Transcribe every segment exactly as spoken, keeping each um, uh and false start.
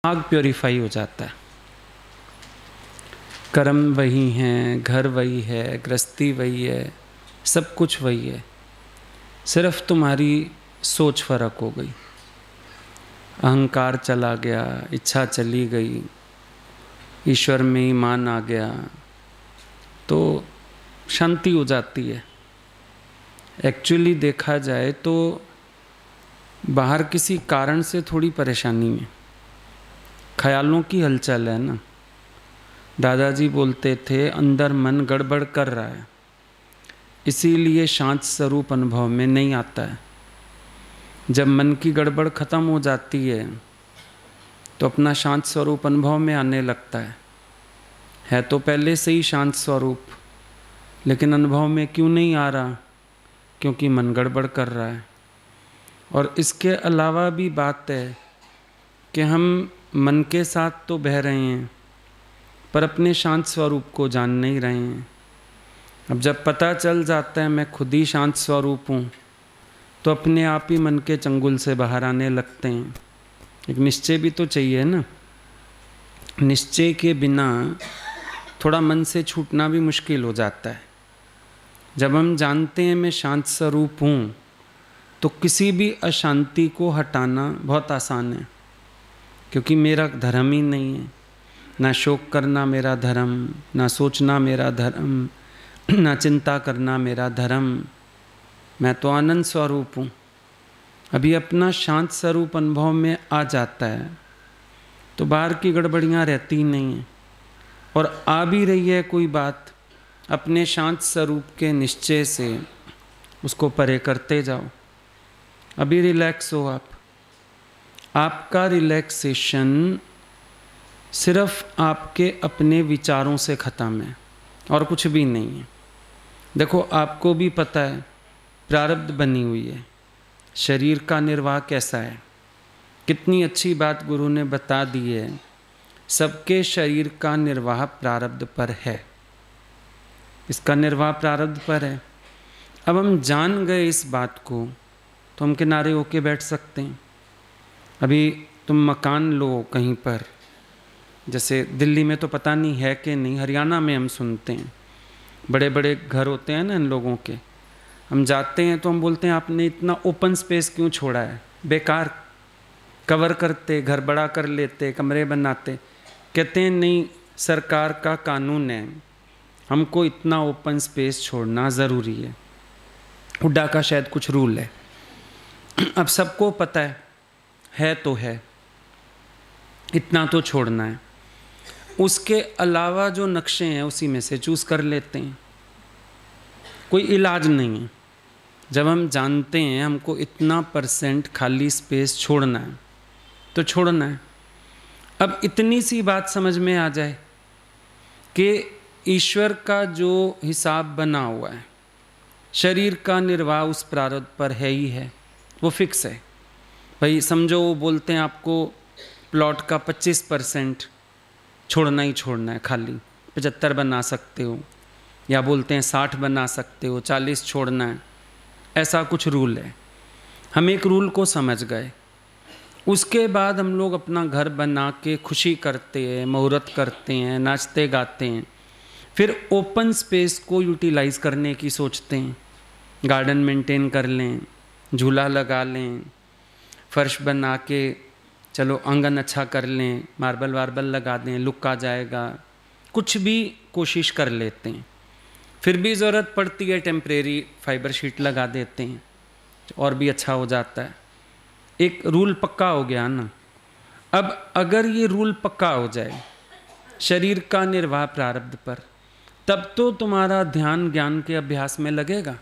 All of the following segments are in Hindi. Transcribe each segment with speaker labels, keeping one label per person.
Speaker 1: दिमाग प्योरीफाई हो जाता है। कर्म वही हैं, घर वही है, गृहस्थी वही है, सब कुछ वही है, सिर्फ तुम्हारी सोच फर्क हो गई। अहंकार चला गया, इच्छा चली गई, ईश्वर में ईमान आ गया, तो शांति हो जाती है। एक्चुअली देखा जाए तो बाहर किसी कारण से थोड़ी परेशानी में, ख्यालों की हलचल है ना। दादाजी बोलते थे अंदर मन गड़बड़ कर रहा है, इसीलिए शांत स्वरूप अनुभव में नहीं आता है। जब मन की गड़बड़ ख़त्म हो जाती है तो अपना शांत स्वरूप अनुभव में आने लगता है। है तो पहले से ही शांत स्वरूप, लेकिन अनुभव में क्यों नहीं आ रहा? क्योंकि मन गड़बड़ कर रहा है। और इसके अलावा भी बात है कि हम मन के साथ तो बह रहे हैं पर अपने शांत स्वरूप को जान नहीं रहे हैं। अब जब पता चल जाता है मैं खुद ही शांत स्वरूप हूँ, तो अपने आप ही मन के चंगुल से बाहर आने लगते हैं। एक निश्चय भी तो चाहिए ना। निश्चय के बिना थोड़ा मन से छूटना भी मुश्किल हो जाता है। जब हम जानते हैं मैं शांत स्वरूप हूँ, तो किसी भी अशांति को हटाना बहुत आसान है, क्योंकि मेरा धर्म ही नहीं है। ना शोक करना मेरा धर्म, ना सोचना मेरा धर्म, ना चिंता करना मेरा धर्म। मैं तो आनंद स्वरूप हूँ। अभी अपना शांत स्वरूप अनुभव में आ जाता है तो बाहर की गड़बड़ियाँ रहती ही नहीं हैं। और आ भी रही है कोई बात, अपने शांत स्वरूप के निश्चय से उसको परे करते जाओ। अभी रिलैक्स हो आप। आपका रिलैक्सेशन सिर्फ आपके अपने विचारों से ख़त्म है और कुछ भी नहीं है। देखो, आपको भी पता है प्रारब्ध बनी हुई है, शरीर का निर्वाह कैसा है। कितनी अच्छी बात गुरु ने बता दी है, सबके शरीर का निर्वाह प्रारब्ध पर है। इसका निर्वाह प्रारब्ध पर है। अब हम जान गए इस बात को तो हम किनारे होके बैठ सकते हैं। अभी तुम मकान लो कहीं पर, जैसे दिल्ली में तो पता नहीं है कि नहीं, हरियाणा में हम सुनते हैं बड़े बड़े घर होते हैं ना इन लोगों के। हम जाते हैं तो हम बोलते हैं आपने इतना ओपन स्पेस क्यों छोड़ा है, बेकार। कवर करते, घर बड़ा कर लेते, कमरे बनाते। कहते हैं नहीं, सरकार का कानून है, हमको इतना ओपन स्पेस छोड़ना ज़रूरी है। हुड्डा का शायद कुछ रूल है। अब सबको पता है, है तो है, इतना तो छोड़ना है। उसके अलावा जो नक्शे हैं उसी में से चूज़ कर लेते हैं। कोई इलाज नहीं है। जब हम जानते हैं हमको इतना परसेंट खाली स्पेस छोड़ना है तो छोड़ना है। अब इतनी सी बात समझ में आ जाए कि ईश्वर का जो हिसाब बना हुआ है, शरीर का निर्वाह उस प्रारब्ध पर है ही है, वो फिक्स है। भाई समझो वो बोलते हैं आपको प्लॉट का पच्चीस परसेंट छोड़ना ही छोड़ना है, खाली पचहत्तर बना सकते हो, या बोलते हैं साठ बना सकते हो, चालीस छोड़ना है। ऐसा कुछ रूल है। हम एक रूल को समझ गए। उसके बाद हम लोग अपना घर बना के खुशी करते हैं, मुहूर्त करते हैं, नाचते गाते हैं। फिर ओपन स्पेस को यूटिलाइज करने की सोचते हैं। गार्डन मेंटेन कर लें, झूला लगा लें, फर्श बना के चलो आंगन अच्छा कर लें, मार्बल वार्बल लगा दें, लुक आ जाएगा। कुछ भी कोशिश कर लेते हैं। फिर भी ज़रूरत पड़ती है टेम्परेरी फाइबर शीट लगा देते हैं, और भी अच्छा हो जाता है। एक रूल पक्का हो गया ना। अब अगर ये रूल पक्का हो जाए शरीर का निर्वाह प्रारब्ध पर, तब तो तुम्हारा ध्यान ज्ञान के अभ्यास में लगेगा।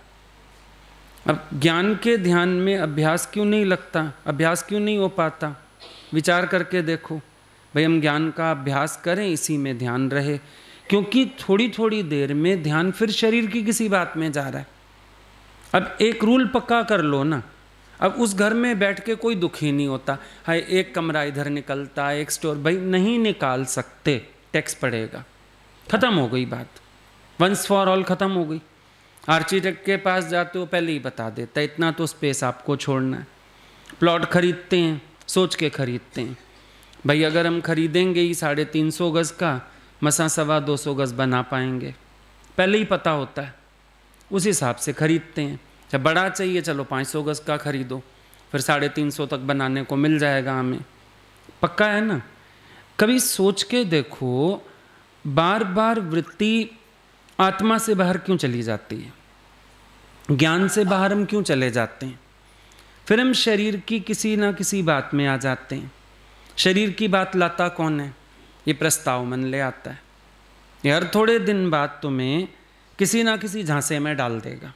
Speaker 1: अब ज्ञान के ध्यान में अभ्यास क्यों नहीं लगता, अभ्यास क्यों नहीं हो पाता? विचार करके देखो। भाई हम ज्ञान का अभ्यास करें, इसी में ध्यान रहे, क्योंकि थोड़ी थोड़ी देर में ध्यान फिर शरीर की किसी बात में जा रहा है। अब एक रूल पक्का कर लो ना। अब उस घर में बैठ के कोई दुख ही नहीं होता, हाय एक कमरा इधर निकलता है, एक स्टोर। भाई नहीं निकाल सकते, टैक्स पड़ेगा। ख़त्म हो गई बात, वंस फॉर ऑल ख़त्म हो गई। आर्किटेक्ट के पास जाते हो पहले ही बता देता है इतना तो स्पेस आपको छोड़ना है। प्लॉट खरीदते हैं सोच के खरीदते हैं, भाई अगर हम खरीदेंगे ही साढ़े तीन सौ गज़ का, मसा सवा दो सौ गज़ बना पाएंगे, पहले ही पता होता है, उस हिसाब से खरीदते हैं। जब बड़ा चाहिए चलो पाँच सौ गज़ का खरीदो, फिर साढ़े तीन सौ तक बनाने को मिल जाएगा हमें, पक्का है ना। कभी सोच के देखो, बार बार वृत्ति आत्मा से बाहर क्यों चली जाती है, ज्ञान से बाहर हम क्यों चले जाते हैं, फिर हम शरीर की किसी ना किसी बात में आ जाते हैं। शरीर की बात लाता कौन है, ये प्रस्ताव मन ले आता है। ये हर थोड़े दिन बाद तुम्हें किसी ना किसी झांसे में डाल देगा।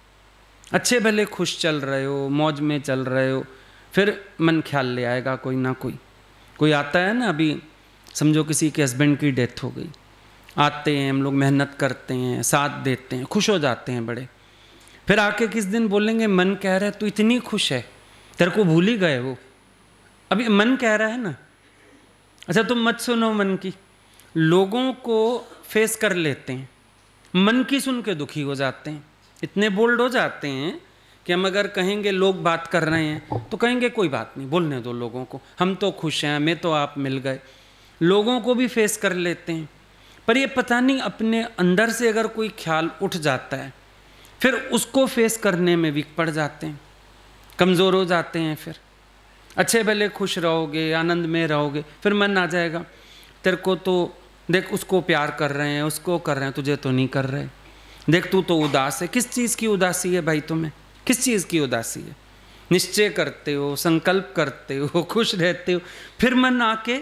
Speaker 1: अच्छे भले खुश चल रहे हो, मौज में चल रहे हो, फिर मन ख्याल ले आएगा कोई ना कोई। कोई आता है ना, अभी समझो किसी के हस्बैंड की डेथ हो गई, आते हैं हम लोग, मेहनत करते हैं, साथ देते हैं, खुश हो जाते हैं बड़े, फिर आके किस दिन बोलेंगे मन कह रहा है तू इतनी खुश है, तेरे को भूल ही गए वो, अभी मन कह रहा है ना। अच्छा तुम मत सुनो मन की, लोगों को फेस कर लेते हैं, मन की सुन के दुखी हो जाते हैं, इतने बोल्ड हो जाते हैं कि हम अगर कहेंगे लोग बात कर रहे हैं तो कहेंगे कोई बात नहीं, बोलने दो लोगों को, हम तो खुश हैं, हमें तो आप मिल गए। लोगों को भी फेस कर लेते हैं, पर ये पता नहीं अपने अंदर से अगर कोई ख्याल उठ जाता है, फिर उसको फेस करने में वीक पड़ जाते हैं, कमज़ोर हो जाते हैं। फिर अच्छे भले खुश रहोगे, आनंद में रहोगे, फिर मन आ जाएगा तेरे को तो देख उसको प्यार कर रहे हैं, उसको कर रहे हैं, तुझे तो नहीं कर रहे, देख तू तो उदास है। किस चीज़ की उदासी है भाई तुम्हें, किस चीज़ की उदासी है। निश्चय करते हो, संकल्प करते हो, खुश रहते हो, फिर मन आके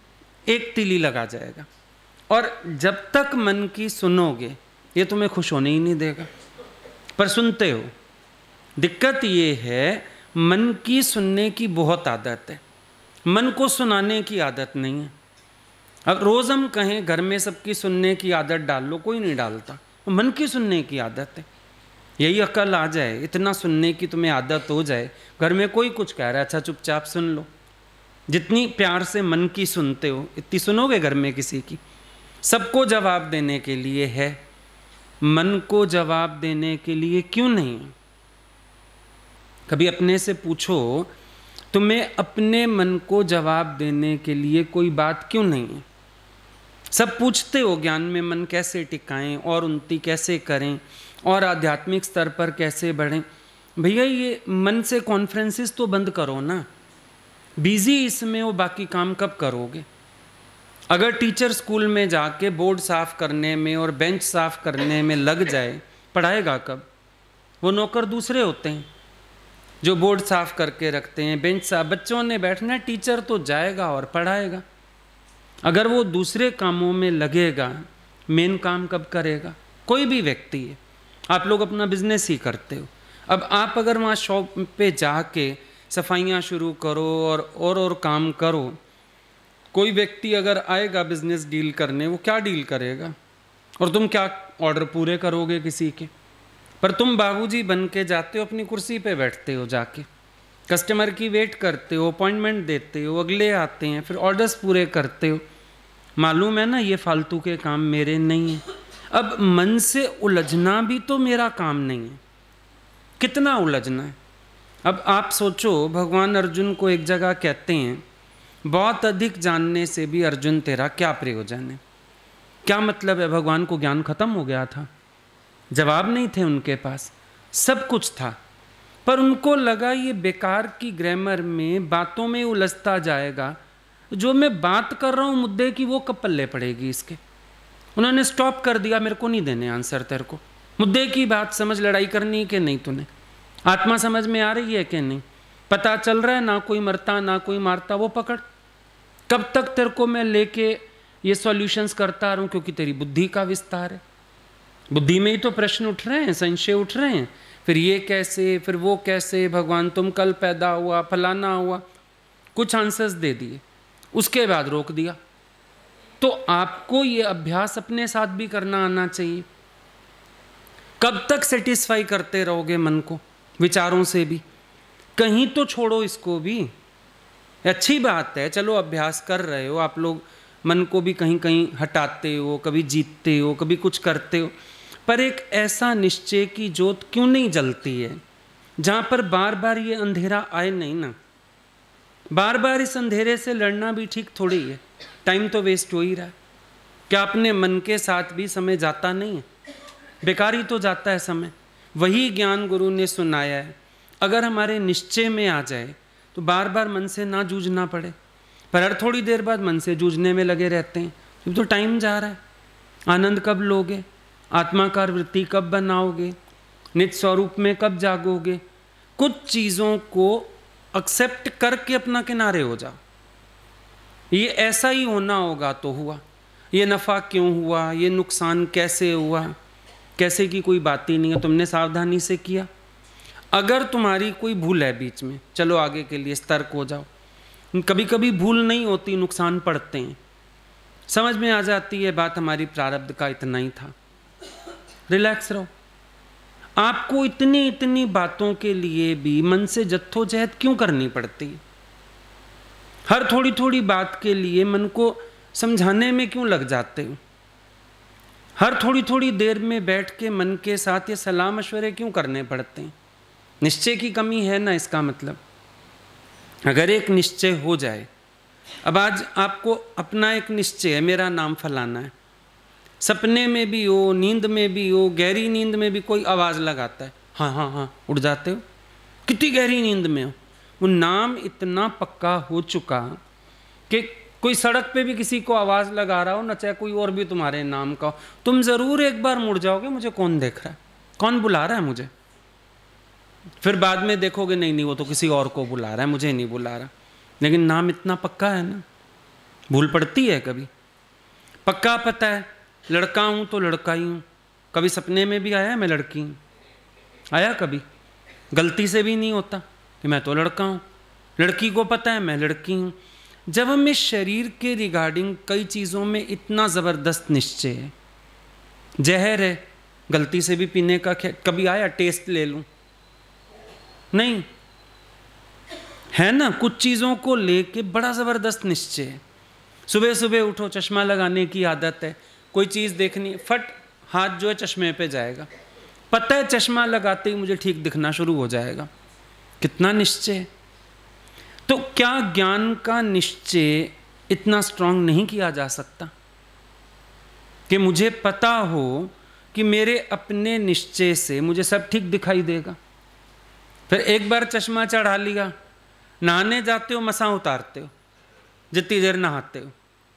Speaker 1: एक तीली लगा जाएगा। और जब तक मन की सुनोगे ये तुम्हें खुश होने ही नहीं देगा, पर सुनते हो। दिक्कत ये है मन की सुनने की बहुत आदत है, मन को सुनाने की आदत नहीं है। अब रोज़ हम कहें घर में सबकी सुनने की आदत डाल लो, कोई नहीं डालता, मन की सुनने की आदत है। यही अकल आ जाए, इतना सुनने की तुम्हें आदत हो जाए, घर में कोई कुछ कह रहा है अच्छा चुपचाप सुन लो। जितनी प्यार से मन की सुनते हो इतनी सुनोगे घर में किसी की। सबको जवाब देने के लिए है, मन को जवाब देने के लिए क्यों नहीं। कभी अपने से पूछो तुम्हें अपने मन को जवाब देने के लिए कोई बात क्यों नहीं है। सब पूछते हो ज्ञान में मन कैसे टिकाएं और उन्नति कैसे करें और आध्यात्मिक स्तर पर कैसे बढ़ें। भैया ये मन से कॉन्फ्रेंसेस तो बंद करो ना, बिजी इसमें हो, बाकी काम कब करोगे। अगर टीचर स्कूल में जाके बोर्ड साफ करने में और बेंच साफ करने में लग जाए, पढ़ाएगा कब। वो नौकर दूसरे होते हैं जो बोर्ड साफ करके रखते हैं, बेंच साफ, बच्चों ने बैठना, टीचर तो जाएगा और पढ़ाएगा। अगर वो दूसरे कामों में लगेगा, मेन काम कब करेगा। कोई भी व्यक्ति है, आप लोग अपना बिजनेस ही करते हो, अब आप अगर वहाँ शॉप पे जाके सफाइयाँ शुरू करो और और और काम करो, कोई व्यक्ति अगर आएगा बिजनेस डील करने, वो क्या डील करेगा और तुम क्या ऑर्डर पूरे करोगे किसी के। पर तुम बाबूजी बन के जाते हो, अपनी कुर्सी पे बैठते हो, जाके कस्टमर की वेट करते हो, अपॉइंटमेंट देते हो, अगले आते हैं, फिर ऑर्डर्स पूरे करते हो। मालूम है ना ये फालतू के काम मेरे नहीं हैं। अब मन से उलझना भी तो मेरा काम नहीं है, कितना उलझना है। अब आप सोचो, भगवान अर्जुन को एक जगह कहते हैं बहुत अधिक जानने से भी अर्जुन तेरा क्या प्रयोजन है। क्या मतलब है, भगवान को ज्ञान खत्म हो गया था, जवाब नहीं थे उनके पास, सब कुछ था, पर उनको लगा ये बेकार की ग्रामर में बातों में उलझता जाएगा, जो मैं बात कर रहा हूँ मुद्दे की वो कब पल्ले पड़ेगी इसके। उन्होंने स्टॉप कर दिया, मेरे को नहीं देने आंसर तेरे को, मुद्दे की बात समझ, लड़ाई करनी कि नहीं, तूने आत्मा समझ में आ रही है कि नहीं, पता चल रहा है ना कोई मरता ना कोई मारता, वो पकड़। कब तक तेरे को मैं लेके ये सॉल्यूशंस करता रहूं, क्योंकि तेरी बुद्धि का विस्तार है, बुद्धि में ही तो प्रश्न उठ रहे हैं, संशय उठ रहे हैं, फिर ये कैसे, फिर वो कैसे, भगवान तुम कल पैदा हुआ, फलाना हुआ, कुछ आंसर्स दे दिए, उसके बाद रोक दिया। तो आपको ये अभ्यास अपने साथ भी करना आना चाहिए। कब तक सेटिस्फाई करते रहोगे मन को विचारों से भी, कहीं तो छोड़ो इसको भी। अच्छी बात है, चलो अभ्यास कर रहे हो आप लोग, मन को भी कहीं कहीं हटाते हो, कभी जीतते हो, कभी कुछ करते हो, पर एक ऐसा निश्चय की ज्योत क्यों नहीं जलती है जहाँ पर बार बार ये अंधेरा आए नहीं ना। बार बार इस अंधेरे से लड़ना भी ठीक थोड़ी है, टाइम तो वेस्ट हो ही रहा है। क्या अपने मन के साथ भी समय जाता नहीं है? बेकार ही तो जाता है समय। वही ज्ञान गुरु ने सुनाया है, अगर हमारे निश्चय में आ जाए तो बार बार मन से ना जूझना पड़े। पर हर थोड़ी देर बाद मन से जूझने में लगे रहते हैं, क्योंकि तो टाइम जा रहा है। आनंद कब लोगे? आत्माकार वृत्ति कब बनाओगे? निज स्वरूप में कब जागोगे? कुछ चीज़ों को एक्सेप्ट करके अपना किनारे हो जाओ। ये ऐसा ही होना होगा तो हुआ, ये नफ़ा क्यों हुआ, ये नुकसान कैसे हुआ, कैसे की कोई बात ही नहीं है, तुमने सावधानी से किया। अगर तुम्हारी कोई भूल है बीच में, चलो आगे के लिए सतर्क हो जाओ। कभी कभी भूल नहीं होती, नुकसान पड़ते हैं, समझ में आ जाती है बात हमारी प्रारब्ध का इतना ही था। रिलैक्स रहो। आपको इतनी इतनी बातों के लिए भी मन से जद्दोजहद क्यों करनी पड़ती है? हर थोड़ी थोड़ी बात के लिए मन को समझाने में क्यों लग जाते हो? हर थोड़ी थोड़ी देर में बैठ के मन के साथ ये सलाह मशवरे क्यों करने पड़ते हैं? निश्चय की कमी है ना, इसका मतलब। अगर एक निश्चय हो जाए, अब आज आपको अपना एक निश्चय है, मेरा नाम फलाना है, सपने में भी हो, नींद में भी हो, गहरी नींद में भी कोई आवाज़ लगाता है, हाँ हाँ हाँ उठ जाते हो, कितनी गहरी नींद में हो। वो नाम इतना पक्का हो चुका कि कोई सड़क पे भी किसी को आवाज़ लगा रहा हो ना, चाहे कोई और भी तुम्हारे नाम का हो, तुम ज़रूर एक बार मुड़ जाओगे, मुझे कौन देख रहा है, कौन बुला रहा है मुझे। फिर बाद में देखोगे नहीं नहीं वो तो किसी और को बुला रहा है, मुझे नहीं बुला रहा। लेकिन नाम इतना पक्का है ना, भूल पड़ती है कभी। पक्का पता है लड़का हूँ तो लड़का ही हूँ। कभी सपने में भी आया मैं लड़की हूँ? आया कभी? गलती से भी नहीं होता कि मैं तो लड़का हूँ। लड़की को पता है मैं लड़की हूँ। जब हम इस शरीर के रिगार्डिंग कई चीज़ों में इतना ज़बरदस्त निश्चय है, जहर है, गलती से भी पीने का कभी आया टेस्ट ले लूँ? नहीं है ना। कुछ चीज़ों को लेके बड़ा ज़बरदस्त निश्चय है। सुबह सुबह उठो, चश्मा लगाने की आदत है, कोई चीज़ देखनी, फट हाथ जो है चश्मे पे जाएगा, पता है चश्मा लगाते ही मुझे ठीक दिखना शुरू हो जाएगा। कितना निश्चय है। तो क्या ज्ञान का निश्चय इतना स्ट्रांग नहीं किया जा सकता कि मुझे पता हो कि मेरे अपने निश्चय से मुझे सब ठीक दिखाई देगा? फिर एक बार चश्मा चढ़ा लिया, नहाने जाते हो मसा उतारते हो जितनी देर नहाते हो,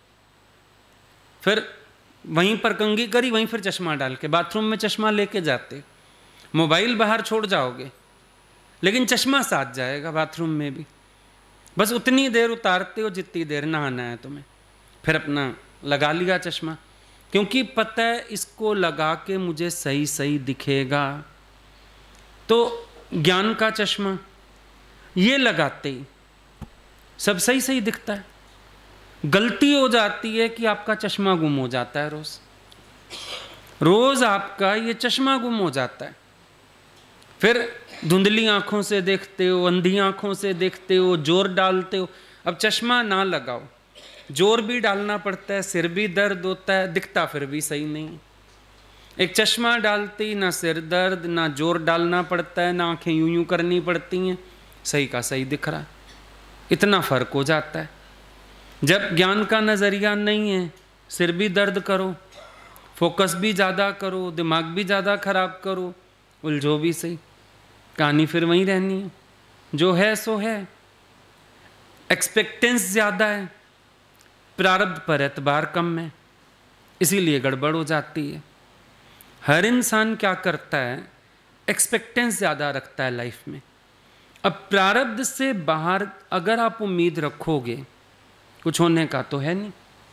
Speaker 1: फिर वहीं पर कंघी करी, वहीं फिर चश्मा डाल के बाथरूम में चश्मा लेके जाते हो। मोबाइल बाहर छोड़ जाओगे लेकिन चश्मा साथ जाएगा बाथरूम में भी। बस उतनी देर उतारते हो जितनी देर नहाना है तुम्हें, फिर अपना लगा लिया चश्मा, क्योंकि पता है इसको लगा के मुझे सही सही दिखेगा। तो ज्ञान का चश्मा ये लगाते ही सब सही सही दिखता है। गलती हो जाती है कि आपका चश्मा गुम हो जाता है। रोज रोज आपका ये चश्मा गुम हो जाता है। फिर धुंधली आंखों से देखते हो, अंधी आंखों से देखते हो, जोर डालते हो। अब चश्मा ना लगाओ, जोर भी डालना पड़ता है, सिर भी दर्द होता है, दिखता फिर भी सही नहीं। एक चश्मा डालते ही ना सिर दर्द, ना जोर डालना पड़ता है, ना आंखें यूं यूं करनी पड़ती हैं, सही का सही दिख रहा है। इतना फर्क हो जाता है। जब ज्ञान का नज़रिया नहीं है, सिर भी दर्द करो, फोकस भी ज़्यादा करो, दिमाग भी ज़्यादा खराब करो, उलझो भी सही, कहानी फिर वहीं रहनी है। जो है सो है। एक्सपेक्टेंस ज़्यादा है, प्रारब्ध पर एतबार कम है, इसीलिए गड़बड़ हो जाती है। हर इंसान क्या करता है, एक्सपेक्टेंस ज़्यादा रखता है लाइफ में। अब प्रारब्ध से बाहर अगर आप उम्मीद रखोगे कुछ होने का, तो है नहीं।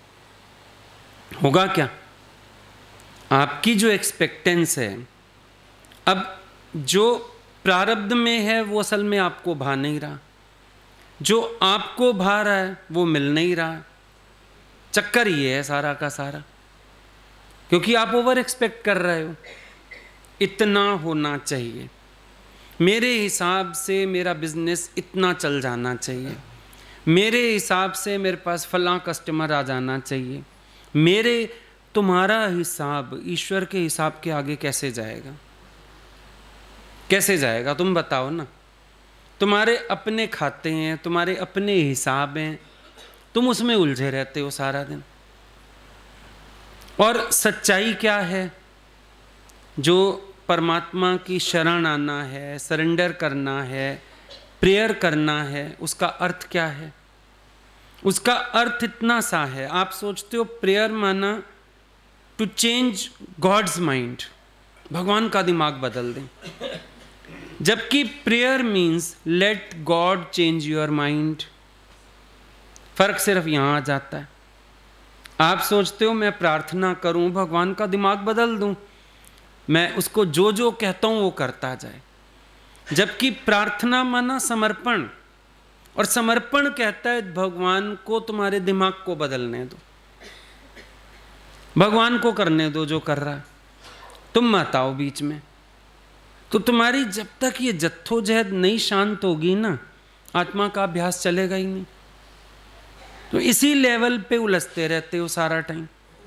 Speaker 1: होगा क्या? आपकी जो एक्सपेक्टेंस है, अब जो प्रारब्ध में है वो असल में आपको भा नहीं रहा, जो आपको भा रहा है वो मिल नहीं रहा। चक्कर ये है सारा का सारा, क्योंकि आप ओवर एक्सपेक्ट कर रहे हो। इतना होना चाहिए, मेरे हिसाब से मेरा बिजनेस इतना चल जाना चाहिए, मेरे हिसाब से मेरे पास फलां कस्टमर आ जाना चाहिए। मेरे तुम्हारा हिसाब ईश्वर के हिसाब के आगे कैसे जाएगा? कैसे जाएगा तुम बताओ ना। तुम्हारे अपने खाते हैं, तुम्हारे अपने हिसाब हैं, तुम उसमें उलझे रहते हो सारा दिन। और सच्चाई क्या है? जो परमात्मा की शरण आना है, सरेंडर करना है, प्रेयर करना है, उसका अर्थ क्या है? उसका अर्थ इतना सा है, आप सोचते हो प्रेयर माना टू चेंज गॉड्स माइंड, भगवान का दिमाग बदल दें, जबकि prayer means let God change your mind. फर्क सिर्फ यहाँ आ जाता है। आप सोचते हो मैं प्रार्थना करूं, भगवान का दिमाग बदल दूं, मैं उसको जो जो कहता हूं वो करता जाए, जबकि प्रार्थना माना समर्पण, और समर्पण कहता है भगवान को तुम्हारे दिमाग को बदलने दो, भगवान को करने दो जो कर रहा है, तुम मत आओ बीच में। तो तुम्हारी जब तक ये जत्थोजहद नहीं शांत होगी ना, आत्मा का अभ्यास चलेगा ही नहीं। तो इसी लेवल पे उलझते रहते हो सारा टाइम,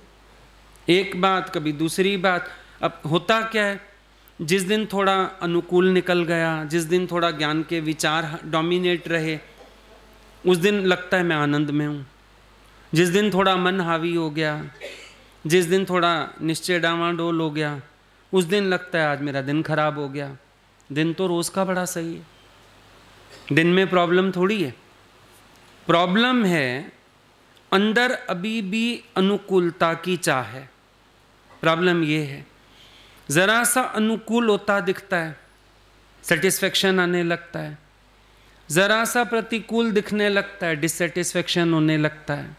Speaker 1: एक बात कभी दूसरी बात। अब होता क्या है, जिस दिन थोड़ा अनुकूल निकल गया, जिस दिन थोड़ा ज्ञान के विचार डोमिनेट रहे, उस दिन लगता है मैं आनंद में हूँ। जिस दिन थोड़ा मन हावी हो गया, जिस दिन थोड़ा निश्चय डामाडोल हो गया, उस दिन लगता है आज मेरा दिन खराब हो गया। दिन तो रोज़ का बड़ा सही है, दिन में प्रॉब्लम थोड़ी है। प्रॉब्लम है अंदर अभी भी अनुकूलता की चाह है। प्रॉब्लम ये है, ज़रा सा अनुकूल होता दिखता है, सेटिस्फेक्शन आने लगता है, ज़रा सा प्रतिकूल दिखने लगता है, डिससेटिस्फेक्शन होने लगता है।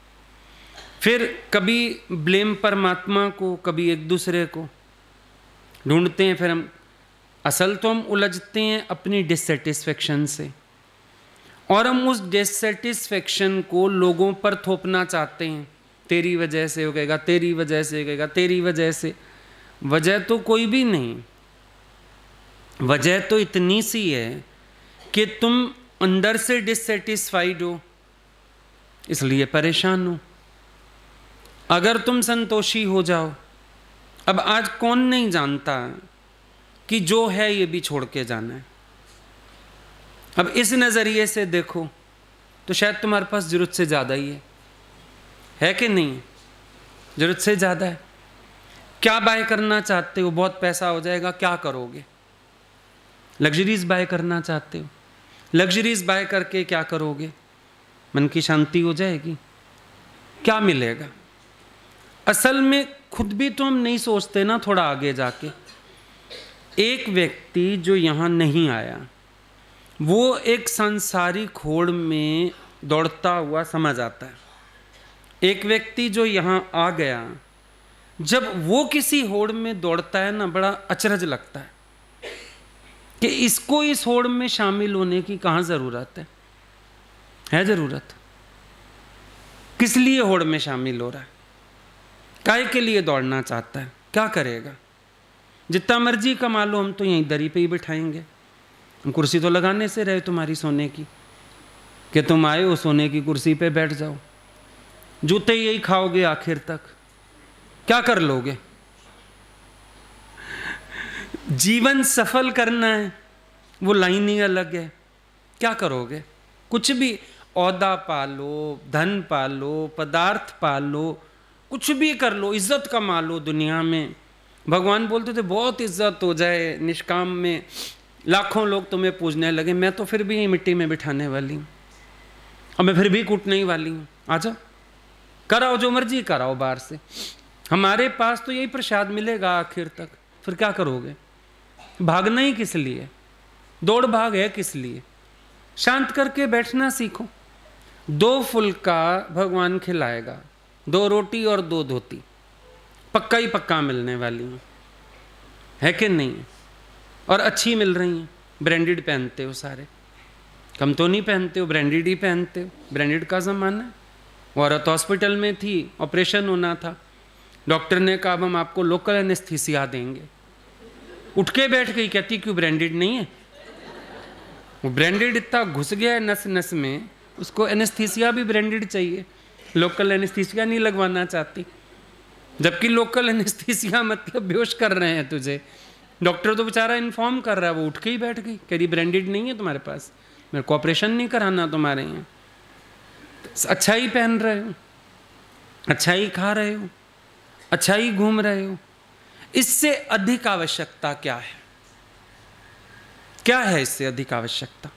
Speaker 1: फिर कभी ब्लेम परमात्मा को, कभी एक दूसरे को ढूंढते हैं। फिर हम असल तो हम उलझते हैं अपनी डिससेटिस्फेक्शन से, और हम उस डिससेटिस्फेक्शन को लोगों पर थोपना चाहते हैं। तेरी वजह से हो गएगा, तेरी वजह से हो गएगा, तेरी वजह से। वजह तो कोई भी नहीं, वजह तो इतनी सी है कि तुम अंदर से डिससेटिस्फाइड हो, इसलिए परेशान हो। अगर तुम संतोषी हो जाओ, अब आज कौन नहीं जानता कि जो है ये भी छोड़ के जाना है। अब इस नज़रिए से देखो तो शायद तुम्हारे पास ज़रूरत से ज़्यादा ही है, है कि नहीं? ज़रूरत से ज़्यादा है। क्या बाय करना चाहते हो? बहुत पैसा हो जाएगा, क्या करोगे? लग्जरीज बाय करना चाहते हो, लग्जरीज बाय करके क्या करोगे? मन की शांति हो जाएगी, क्या मिलेगा? असल में खुद भी तो हम नहीं सोचते ना थोड़ा आगे जाके। एक व्यक्ति जो यहाँ नहीं आया, वो एक सांसारिक होड़ में दौड़ता हुआ समझ आता है। एक व्यक्ति जो यहाँ आ गया, जब वो किसी होड़ में दौड़ता है ना, बड़ा अचरज लगता है कि इसको इस होड़ में शामिल होने की कहाँ ज़रूरत है? है ज़रूरत? किस लिए होड़ में शामिल हो रहा है? काहे के लिए दौड़ना चाहता है? क्या करेगा? जितना मर्जी कमा लो, हम तो यहीं दरी पे ही बिठाएंगे। हम कुर्सी तो लगाने से रहे तुम्हारी सोने की, कि तुम आए हो सोने की कुर्सी पे बैठ जाओ। जूते यही खाओगे आखिर तक, क्या कर लोगे? जीवन सफल करना है, वो लाइन ही अलग है। क्या करोगे? कुछ भी, औहदा पालो, धन पालो, पदार्थ पालो, कुछ भी कर लो, इज्जत कमा लो दुनिया में। भगवान बोलते थे बहुत इज्जत हो जाए निष्काम में, लाखों लोग तुम्हें पूजने लगे, मैं तो फिर भी यही मिट्टी में बिठाने वाली हूँ, और मैं फिर भी कूटने ही वाली हूँ। आ जाओ, कराओ जो मर्जी कराओ बाहर से, हमारे पास तो यही प्रसाद मिलेगा आखिर तक। फिर क्या करोगे? भागना ही किस लिए? दौड़ भाग है किस लिए? शांत करके बैठना सीखो। दो फुल्का भगवान खिलाएगा, दो रोटी और दो धोती, पक्का ही पक्का मिलने वाली हैं, है कि नहीं? और अच्छी मिल रही हैं। ब्रांडेड पहनते हो सारे, कम तो नहीं पहनते हो, ब्रांडेड ही पहनते हो। ब्रांडेड का ज़माना है। वो औरत हॉस्पिटल में थी, ऑपरेशन होना था, डॉक्टर ने कहा हम आपको लोकल एनेस्थीसिया देंगे। उठ के बैठ गई, कहती क्यों ब्रांडेड नहीं है? वो ब्रांडेड इतना घुस गया है नस नस में, उसको एनेस्थीसिया भी ब्रांडेड चाहिए, लोकल एनेस्थीसिया नहीं लगवाना चाहती। जबकि लोकल एनेस्थीसिया मतलब बेहोश कर रहे हैं तुझे, डॉक्टर तो बेचारा इन्फॉर्म कर रहा है, वो उठ के ही बैठ गई, कह रही ब्रांडेड नहीं है तुम्हारे पास, मेरे को ऑपरेशन नहीं कराना तुम्हारे यहाँ, अच्छा ही पहन रहे हो, अच्छा ही खा रहे हो, अच्छा ही घूम रहे हो, इससे अधिक आवश्यकता क्या है? क्या है इससे अधिक आवश्यकता?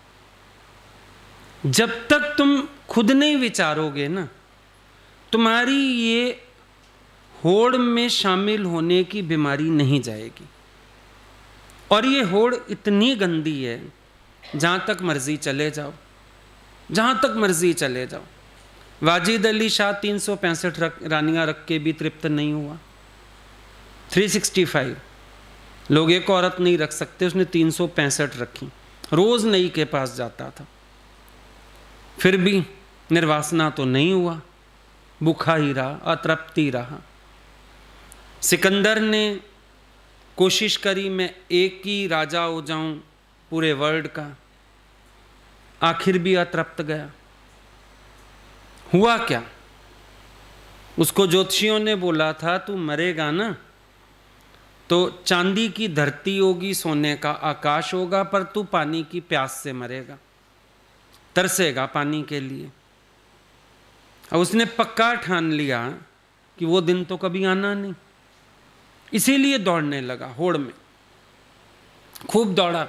Speaker 1: जब तक तुम खुद नहीं विचारोगे ना, तुम्हारी ये होड़ में शामिल होने की बीमारी नहीं जाएगी। और ये होड़ इतनी गंदी है, जहां तक मर्जी चले जाओ, जहां तक मर्जी चले जाओ। वाजिद अली शाह तीन सौ पैंसठ रानियां रख के भी तृप्त नहीं हुआ। तीन सौ पैंसठ लोग एक औरत नहीं रख सकते, उसने तीन सौ पैंसठ रखी, रोज नई के पास जाता था, फिर भी निर्वासना तो नहीं हुआ, भूखा ही रहा, अतृप्त ही रहा। सिकंदर ने कोशिश करी मैं एक ही राजा हो जाऊं पूरे वर्ल्ड का, आखिर भी अतृप्त गया। हुआ क्या? उसको ज्योतिषियों ने बोला था तू मरेगा ना तो चांदी की धरती होगी, सोने का आकाश होगा, पर तू पानी की प्यास से मरेगा, तरसेगा पानी के लिए। अब उसने पक्का ठान लिया कि वो दिन तो कभी आना नहीं, इसीलिए दौड़ने लगा होड़ में, खूब दौड़ा,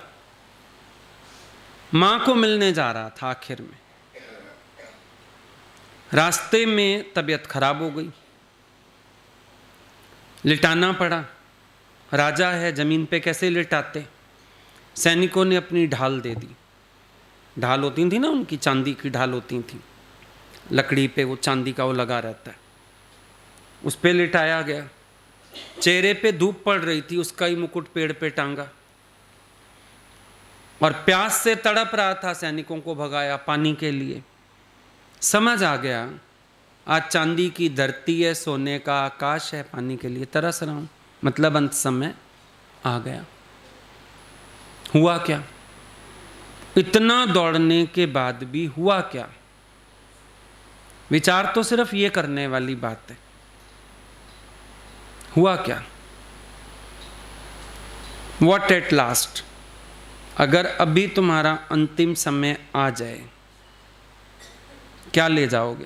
Speaker 1: मां को मिलने जा रहा था। आखिर में रास्ते में तबीयत खराब हो गई, लिटाना पड़ा। राजा है, जमीन पे कैसे लिटाते? सैनिकों ने अपनी ढाल दे दी। ढाल होती थी ना उनकी, चांदी की ढाल होती थी, लकड़ी पे वो चांदी का वो लगा रहता है, उस पे लिटाया गया। चेहरे पे धूप पड़ रही थी, उसका ही मुकुट पेड़ पे टांगा, और प्यास से तड़प रहा था। सैनिकों को भगाया पानी के लिए। समझ आ गया आज चांदी की धरती है, सोने का आकाश है, पानी के लिए तरस रहा हूं, मतलब अंत समय आ गया। हुआ क्या? इतना दौड़ने के बाद भी हुआ क्या? विचार तो सिर्फ ये करने वाली बात है। हुआ क्या? What at last? अगर अभी तुम्हारा अंतिम समय आ जाए, क्या ले जाओगे?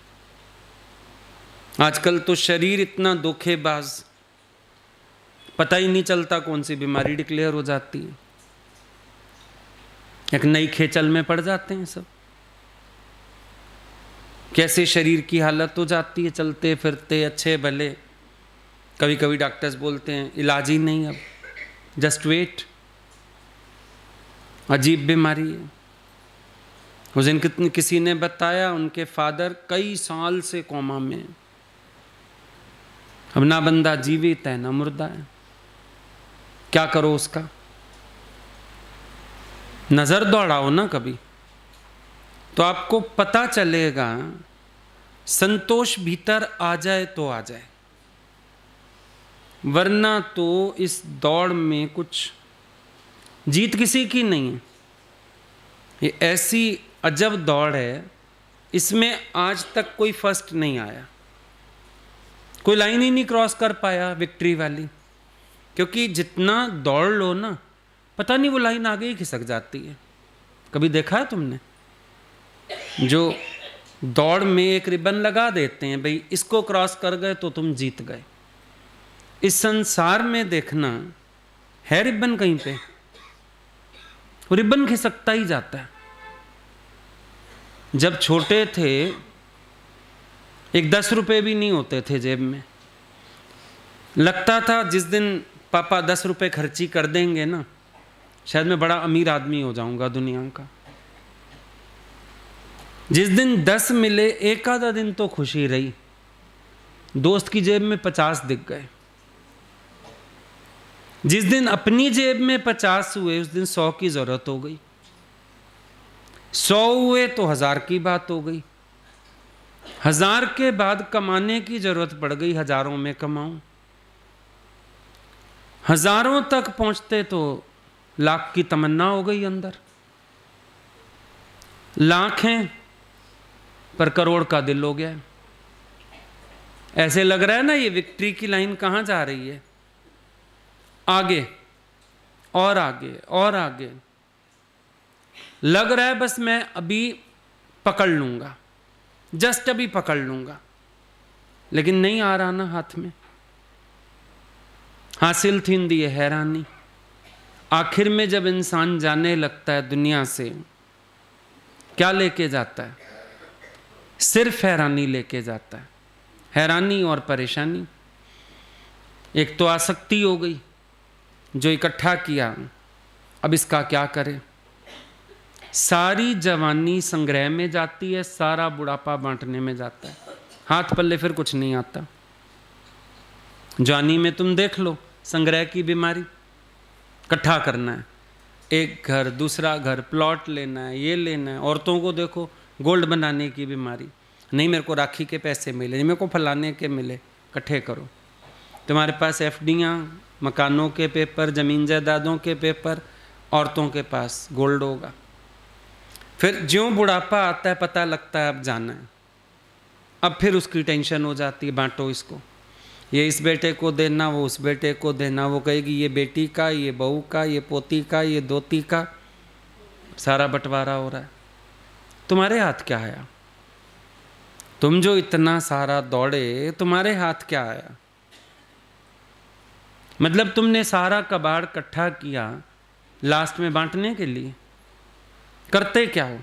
Speaker 1: आजकल तो शरीर इतना धोखेबाज, पता ही नहीं चलता कौन सी बीमारी डिक्लेयर हो जाती है, एक नई खेचल में पड़ जाते हैं सब। कैसे शरीर की हालत हो जाती है, चलते फिरते अच्छे भले। कभी कभी डॉक्टर्स बोलते हैं इलाज ही नहीं, अब जस्ट वेट। अजीब बीमारी है। उस दिन कितने किसी ने बताया उनके फादर कई साल से कोमा में, अब ना बंदा जीवित है ना मुर्दा है, क्या करो उसका? नजर दौड़ाओ ना कभी, तो आपको पता चलेगा। संतोष भीतर आ जाए तो आ जाए, वरना तो इस दौड़ में कुछ जीत किसी की नहीं है। ये ऐसी अजब दौड़ है, इसमें आज तक कोई फर्स्ट नहीं आया, कोई लाइन ही नहीं क्रॉस कर पाया विक्ट्री वाली। क्योंकि जितना दौड़ लो ना, पता नहीं वो लाइन आगे ही खिसक जाती है। कभी देखा है तुमने? जो दौड़ में एक रिबन लगा देते हैं, भाई इसको क्रॉस कर गए तो तुम जीत गए। इस संसार में देखना है रिबन कहीं पे, वो रिबन खिसकता ही जाता है। जब छोटे थे, एक दस रुपए भी नहीं होते थे जेब में, लगता था जिस दिन पापा दस रुपए खर्ची कर देंगे ना, शायद मैं बड़ा अमीर आदमी हो जाऊंगा दुनिया का। जिस दिन दस मिले, एक आधा दिन तो खुशी रही, दोस्त की जेब में पचास दिख गए। जिस दिन अपनी जेब में पचास हुए, उस दिन सौ की जरूरत हो गई। सौ हुए तो हजार की बात हो गई। हजार के बाद कमाने की जरूरत पड़ गई, हजारों में कमाऊं। हजारों तक पहुंचते तो लाख की तमन्ना हो गई अंदर। लाख हैं पर करोड़ का दिल हो गया। ऐसे लग रहा है ना ये विक्ट्री की लाइन कहां जा रही है? आगे और आगे और आगे, लग रहा है बस मैं अभी पकड़ लूंगा, जस्ट अभी पकड़ लूंगा, लेकिन नहीं आ रहा ना हाथ में। हासिल थींदी है हैरानी। आखिर में जब इंसान जाने लगता है दुनिया से, क्या लेके जाता है? सिर्फ हैरानी लेके जाता है, हैरानी और परेशानी। एक तो आसक्ति हो गई, जो इकट्ठा किया अब इसका क्या करे। सारी जवानी संग्रह में जाती है, सारा बुढ़ापा बांटने में जाता है, हाथ पल्ले फिर कुछ नहीं आता। जवानी में तुम देख लो, संग्रह की बीमारी, इकट्ठा करना है, एक घर दूसरा घर, प्लॉट लेना है, ये लेना है। औरतों को देखो, गोल्ड बनाने की बीमारी, नहीं मेरे को राखी के पैसे मिले, नहीं मेरे को फलाने के मिले, इकट्ठे करो। तुम्हारे पास एफडियाँ, मकानों के पेपर, ज़मीन जायदादों के पेपर, औरतों के पास गोल्ड होगा। फिर ज्यों बुढ़ापा आता है पता लगता है अब जाना है, अब फिर उसकी टेंशन हो जाती है, बांटो इसको, ये इस बेटे को देना, वो उस बेटे को देना, वो कहेगी ये बेटी का, ये बहू का, ये पोती का, ये दोती का, सारा बंटवारा हो रहा है। तुम्हारे हाथ क्या आया? तुम जो इतना सारा दौड़े, तुम्हारे हाथ क्या आया? मतलब तुमने सारा कबाड़ इकट्ठा किया लास्ट में बांटने के लिए, करते क्या हो?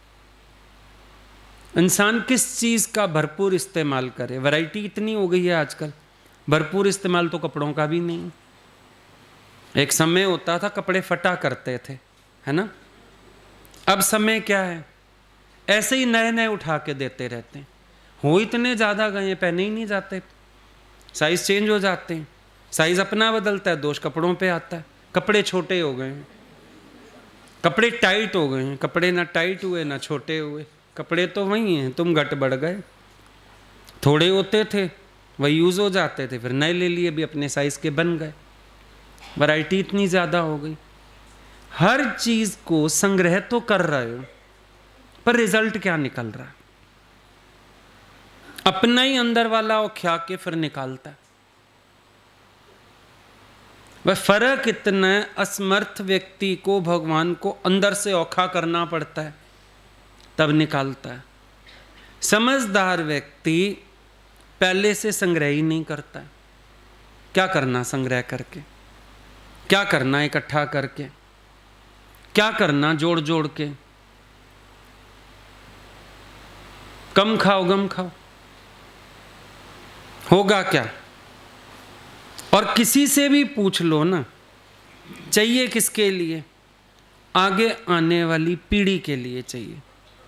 Speaker 1: इंसान किस चीज़ का भरपूर इस्तेमाल करे? वैरायटी इतनी हो गई है आजकल, भरपूर इस्तेमाल तो कपड़ों का भी नहीं। एक समय होता था कपड़े फटा करते थे, है ना? अब समय क्या है, ऐसे ही नए नए उठा के देते रहते हैं। हो इतने ज़्यादा गए, पहने ही नहीं जाते, साइज़ चेंज हो जाते हैं, साइज़ अपना बदलता है, दोष कपड़ों पे आता है। कपड़े छोटे हो गए हैं, कपड़े टाइट हो गए हैं, कपड़े ना टाइट हुए ना छोटे हुए, कपड़े तो वही हैं, तुम घट बढ़ गए। थोड़े होते थे वही यूज़ हो जाते थे, फिर नए ले लिए, भी अपने साइज़ के बन गए। वैरायटी इतनी ज़्यादा हो गई, हर चीज़ को संग्रह तो कर रहे हो, पर रिजल्ट क्या निकल रहा है? अपना ही अंदर वाला वो खा के फिर निकालता है। वह फर्क इतना है, असमर्थ व्यक्ति को भगवान को अंदर से औखा करना पड़ता है, तब निकालता है। समझदार व्यक्ति पहले से संग्रह ही नहीं करता है। क्या करना संग्रह करके, क्या करना इकट्ठा करके, क्या करना जोड़ जोड़ के? कम खाओ गम खाओ, होगा क्या? और किसी से भी पूछ लो ना, चाहिए किसके लिए? आगे आने वाली पीढ़ी के लिए चाहिए।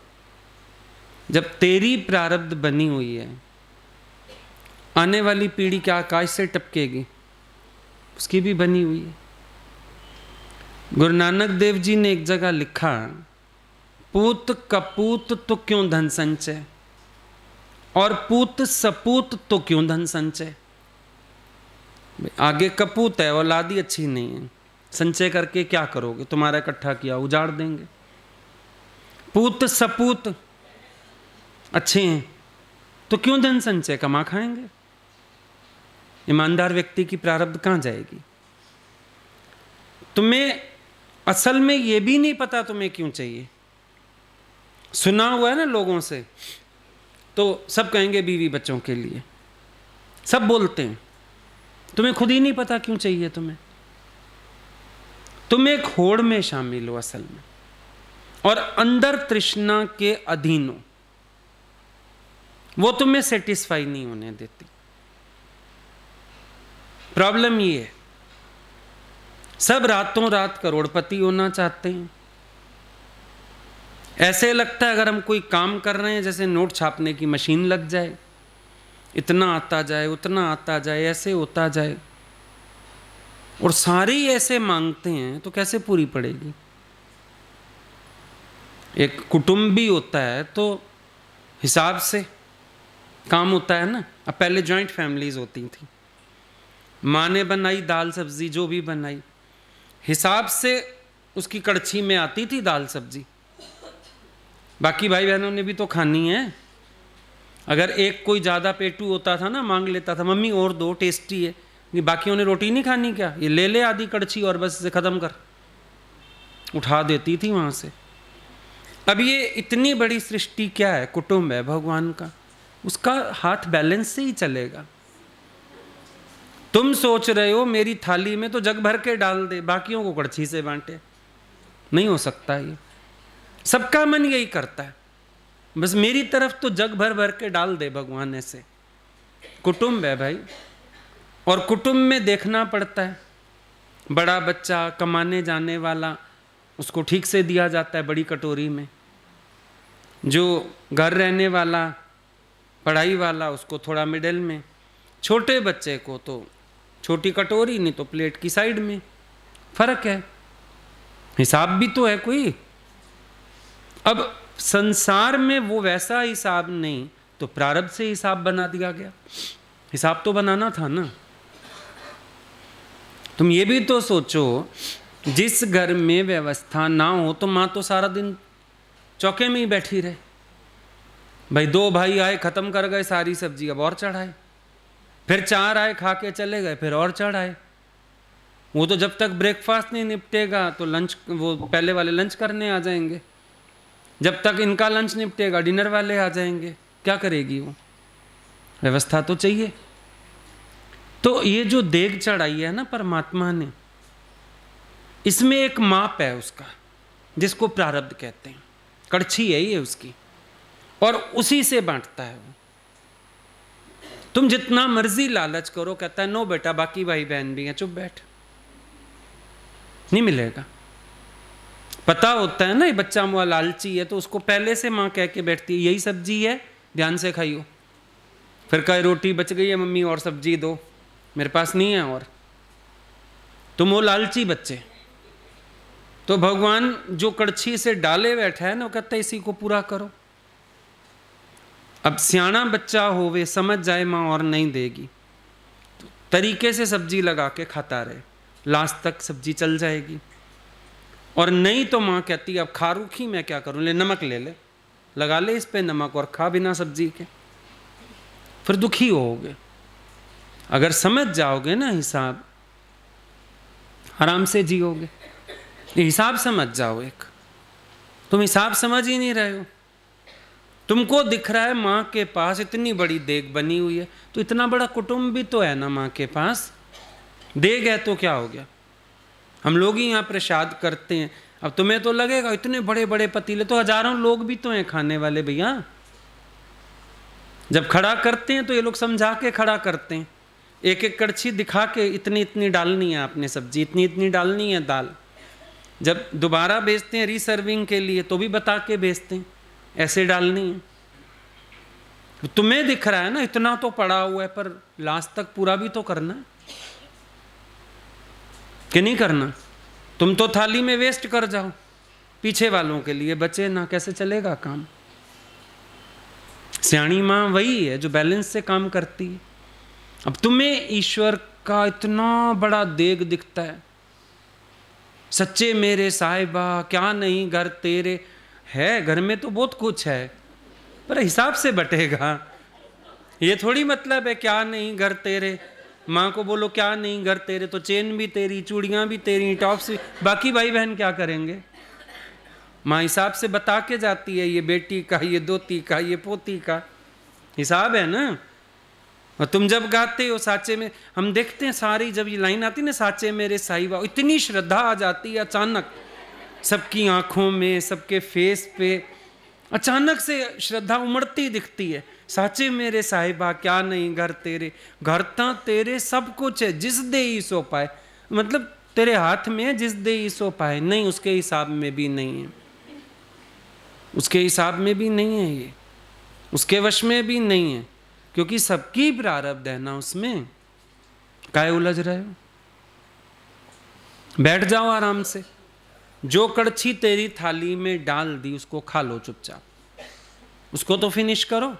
Speaker 1: जब तेरी प्रारब्ध बनी हुई है, आने वाली पीढ़ी क्या आकाश से टपकेगी? उसकी भी बनी हुई है। गुरु नानक देव जी ने एक जगह लिखा, पूत कपूत तो क्यों धन संचय, और पूत सपूत तो क्यों धन संचय। आगे कपूत है, औलादी अच्छी नहीं है, संचय करके क्या करोगे? तुम्हारा इकट्ठा किया उजाड़ देंगे। पूत सपूत अच्छे हैं तो क्यों धन संचय, कमा खाएंगे। ईमानदार व्यक्ति की प्रारब्ध कहाँ जाएगी? तुम्हें असल में ये भी नहीं पता तुम्हें क्यों चाहिए। सुना हुआ है ना लोगों से, तो सब कहेंगे बीवी बच्चों के लिए, सब बोलते हैं, तुम्हें खुद ही नहीं पता क्यों चाहिए तुम्हें। तुम एक होड़ में शामिल हो असल में, और अंदर तृष्णा के अधीन हो, वो तुम्हें सेटिस्फाई नहीं होने देती। प्रॉब्लम ये है, सब रातों रात करोड़पति होना चाहते हैं। ऐसे लगता है अगर हम कोई काम कर रहे हैं जैसे नोट छापने की मशीन लग जाए, इतना आता जाए उतना आता जाए, ऐसे होता जाए, और सारे ही ऐसे मांगते हैं तो कैसे पूरी पड़ेगी। एक कुटुंब भी होता है तो हिसाब से काम होता है ना। अब पहले जॉइंट फैमिलीज होती थी, माँ ने बनाई दाल सब्जी जो भी बनाई, हिसाब से उसकी कड़छी में आती थी दाल सब्जी, बाकी भाई बहनों ने भी तो खानी है। अगर एक कोई ज़्यादा पेटू होता था ना, मांग लेता था मम्मी और दो टेस्टी है, कि बाकियों ने रोटी नहीं खानी क्या, ये ले ले आधी कड़छी और बस इसे ख़त्म कर, उठा देती थी वहाँ से। अब ये इतनी बड़ी सृष्टि क्या है, कुटुंब है भगवान का, उसका हाथ बैलेंस से ही चलेगा। तुम सोच रहे हो मेरी थाली में तो जग भर के डाल दे, बाकियों को कड़छी से बांटे, नहीं हो सकता। ये सबका मन यही करता है, बस मेरी तरफ तो जग भर भर के डाल दे भगवान। ऐसे कुटुंब है भाई, और कुटुंब में देखना पड़ता है। बड़ा बच्चा कमाने जाने वाला, उसको ठीक से दिया जाता है बड़ी कटोरी में। जो घर रहने वाला पढ़ाई वाला, उसको थोड़ा मिडिल में। छोटे बच्चे को तो छोटी कटोरी, नहीं तो प्लेट की साइड में। फर्क है, हिसाब भी तो है कोई। अब संसार में वो वैसा हिसाब नहीं, तो प्रारब्ध से हिसाब बना दिया गया। हिसाब तो बनाना था ना। तुम ये भी तो सोचो, जिस घर में व्यवस्था ना हो तो माँ तो सारा दिन चौके में ही बैठी रहे। भाई दो भाई आए, खत्म कर गए सारी सब्जी, अब और चढ़ाए। फिर चार आए, खा के चले गए, फिर और चढ़ाए। वो तो जब तक ब्रेकफास्ट नहीं निपटेगा तो लंच, वो पहले वाले लंच करने आ जाएंगे। जब तक इनका लंच निपटेगा डिनर वाले आ जाएंगे। क्या करेगी वो? व्यवस्था तो चाहिए। तो ये जो देग चढ़ाई है ना परमात्मा ने, इसमें एक माप है उसका, जिसको प्रारब्ध कहते हैं। कड़छी है ये उसकी, और उसी से बांटता है वो। तुम जितना मर्जी लालच करो, कहता है नो बेटा, बाकी भाई बहन भी हैं, चुप बैठ, नहीं मिलेगा। पता होता है ना ये बच्चा मुआ लालची है, तो उसको पहले से माँ कह के बैठती है यही सब्जी है, ध्यान से खाइयो। फिर कहे रोटी बच गई है मम्मी, और सब्जी दो, मेरे पास नहीं है और। तुम वो लालची बच्चे। तो भगवान जो कड़छी से डाले बैठा है ना, वो कहता है इसी को पूरा करो। अब सियाना बच्चा हो, वे समझ जाए माँ और नहीं देगी, तो तरीके से सब्जी लगा के खाता रहे, लास्ट तक सब्जी चल जाएगी। और नहीं तो माँ कहती अब खा रूखी, मैं क्या करूँ, ले नमक ले ले, लगा ले इस पे नमक और खा बिना सब्जी के। फिर दुखी होगे। अगर समझ जाओगे ना हिसाब, आराम से जियोगे। हिसाब समझ जाओ एक। तुम हिसाब समझ ही नहीं रहे हो। तुमको दिख रहा है माँ के पास इतनी बड़ी देग बनी हुई है, तो इतना बड़ा कुटुंब भी तो है ना माँ के पास। देग है तो क्या हो गया, हम लोग ही यहाँ प्रसाद करते हैं। अब तुम्हें तो लगेगा इतने बड़े बड़े पतीले, तो हजारों लोग भी तो हैं खाने वाले भैया। जब खड़ा करते हैं तो ये लोग समझा के खड़ा करते हैं, एक एक कड़छी दिखा के इतनी इतनी डालनी है आपने सब्जी, इतनी इतनी डालनी है दाल। जब दोबारा बेचते हैं रीसर्विंग के लिए, तो भी बता के बेचते हैं ऐसे डालनी है। तुम्हें दिख रहा है ना इतना तो पड़ा हुआ है, पर लास्ट तक पूरा भी तो करना है कि नहीं करना। तुम तो थाली में वेस्ट कर जाओ, पीछे वालों के लिए बचे ना, कैसे चलेगा काम। सियाणी माँ वही है जो बैलेंस से काम करती है। अब तुम्हें ईश्वर का इतना बड़ा देग दिखता है, सच्चे मेरे साहिबा क्या नहीं घर तेरे है। घर में तो बहुत कुछ है, पर हिसाब से बटेगा। ये थोड़ी मतलब है क्या नहीं घर तेरे। माँ को बोलो क्या नहीं घर तेरे, तो चेन भी तेरी, चूड़ियाँ भी तेरी, टॉप्स भी, बाकी भाई बहन क्या करेंगे। माँ हिसाब से बता के जाती है, ये बेटी का, ये दोती का, ये पोती का हिसाब है ना। और तुम जब गाते हो साचे में, हम देखते हैं सारी जब ये लाइन आती है ना, साचे मेरे साहिबा, इतनी श्रद्धा आ जाती है अचानक सबकी आंखों में, सबके फेस पे अचानक से श्रद्धा उमड़ती दिखती है। साचे मेरे साहिबा क्या नहीं घर तेरे, घर ता तेरे सब कुछ है, जिस दे ही सो पाए, मतलब तेरे हाथ में जिस दे ही सो पाए। नहीं, उसके हिसाब में भी नहीं है, उसके हिसाब में भी नहीं है, ये उसके वश में भी नहीं है, क्योंकि सबकी प्रारब्ध है ना उसमें। काहे उलझ रहे हो, बैठ जाओ आराम से। जो कड़छी तेरी थाली में डाल दी उसको खा लो चुपचाप, उसको तो फिनिश करो।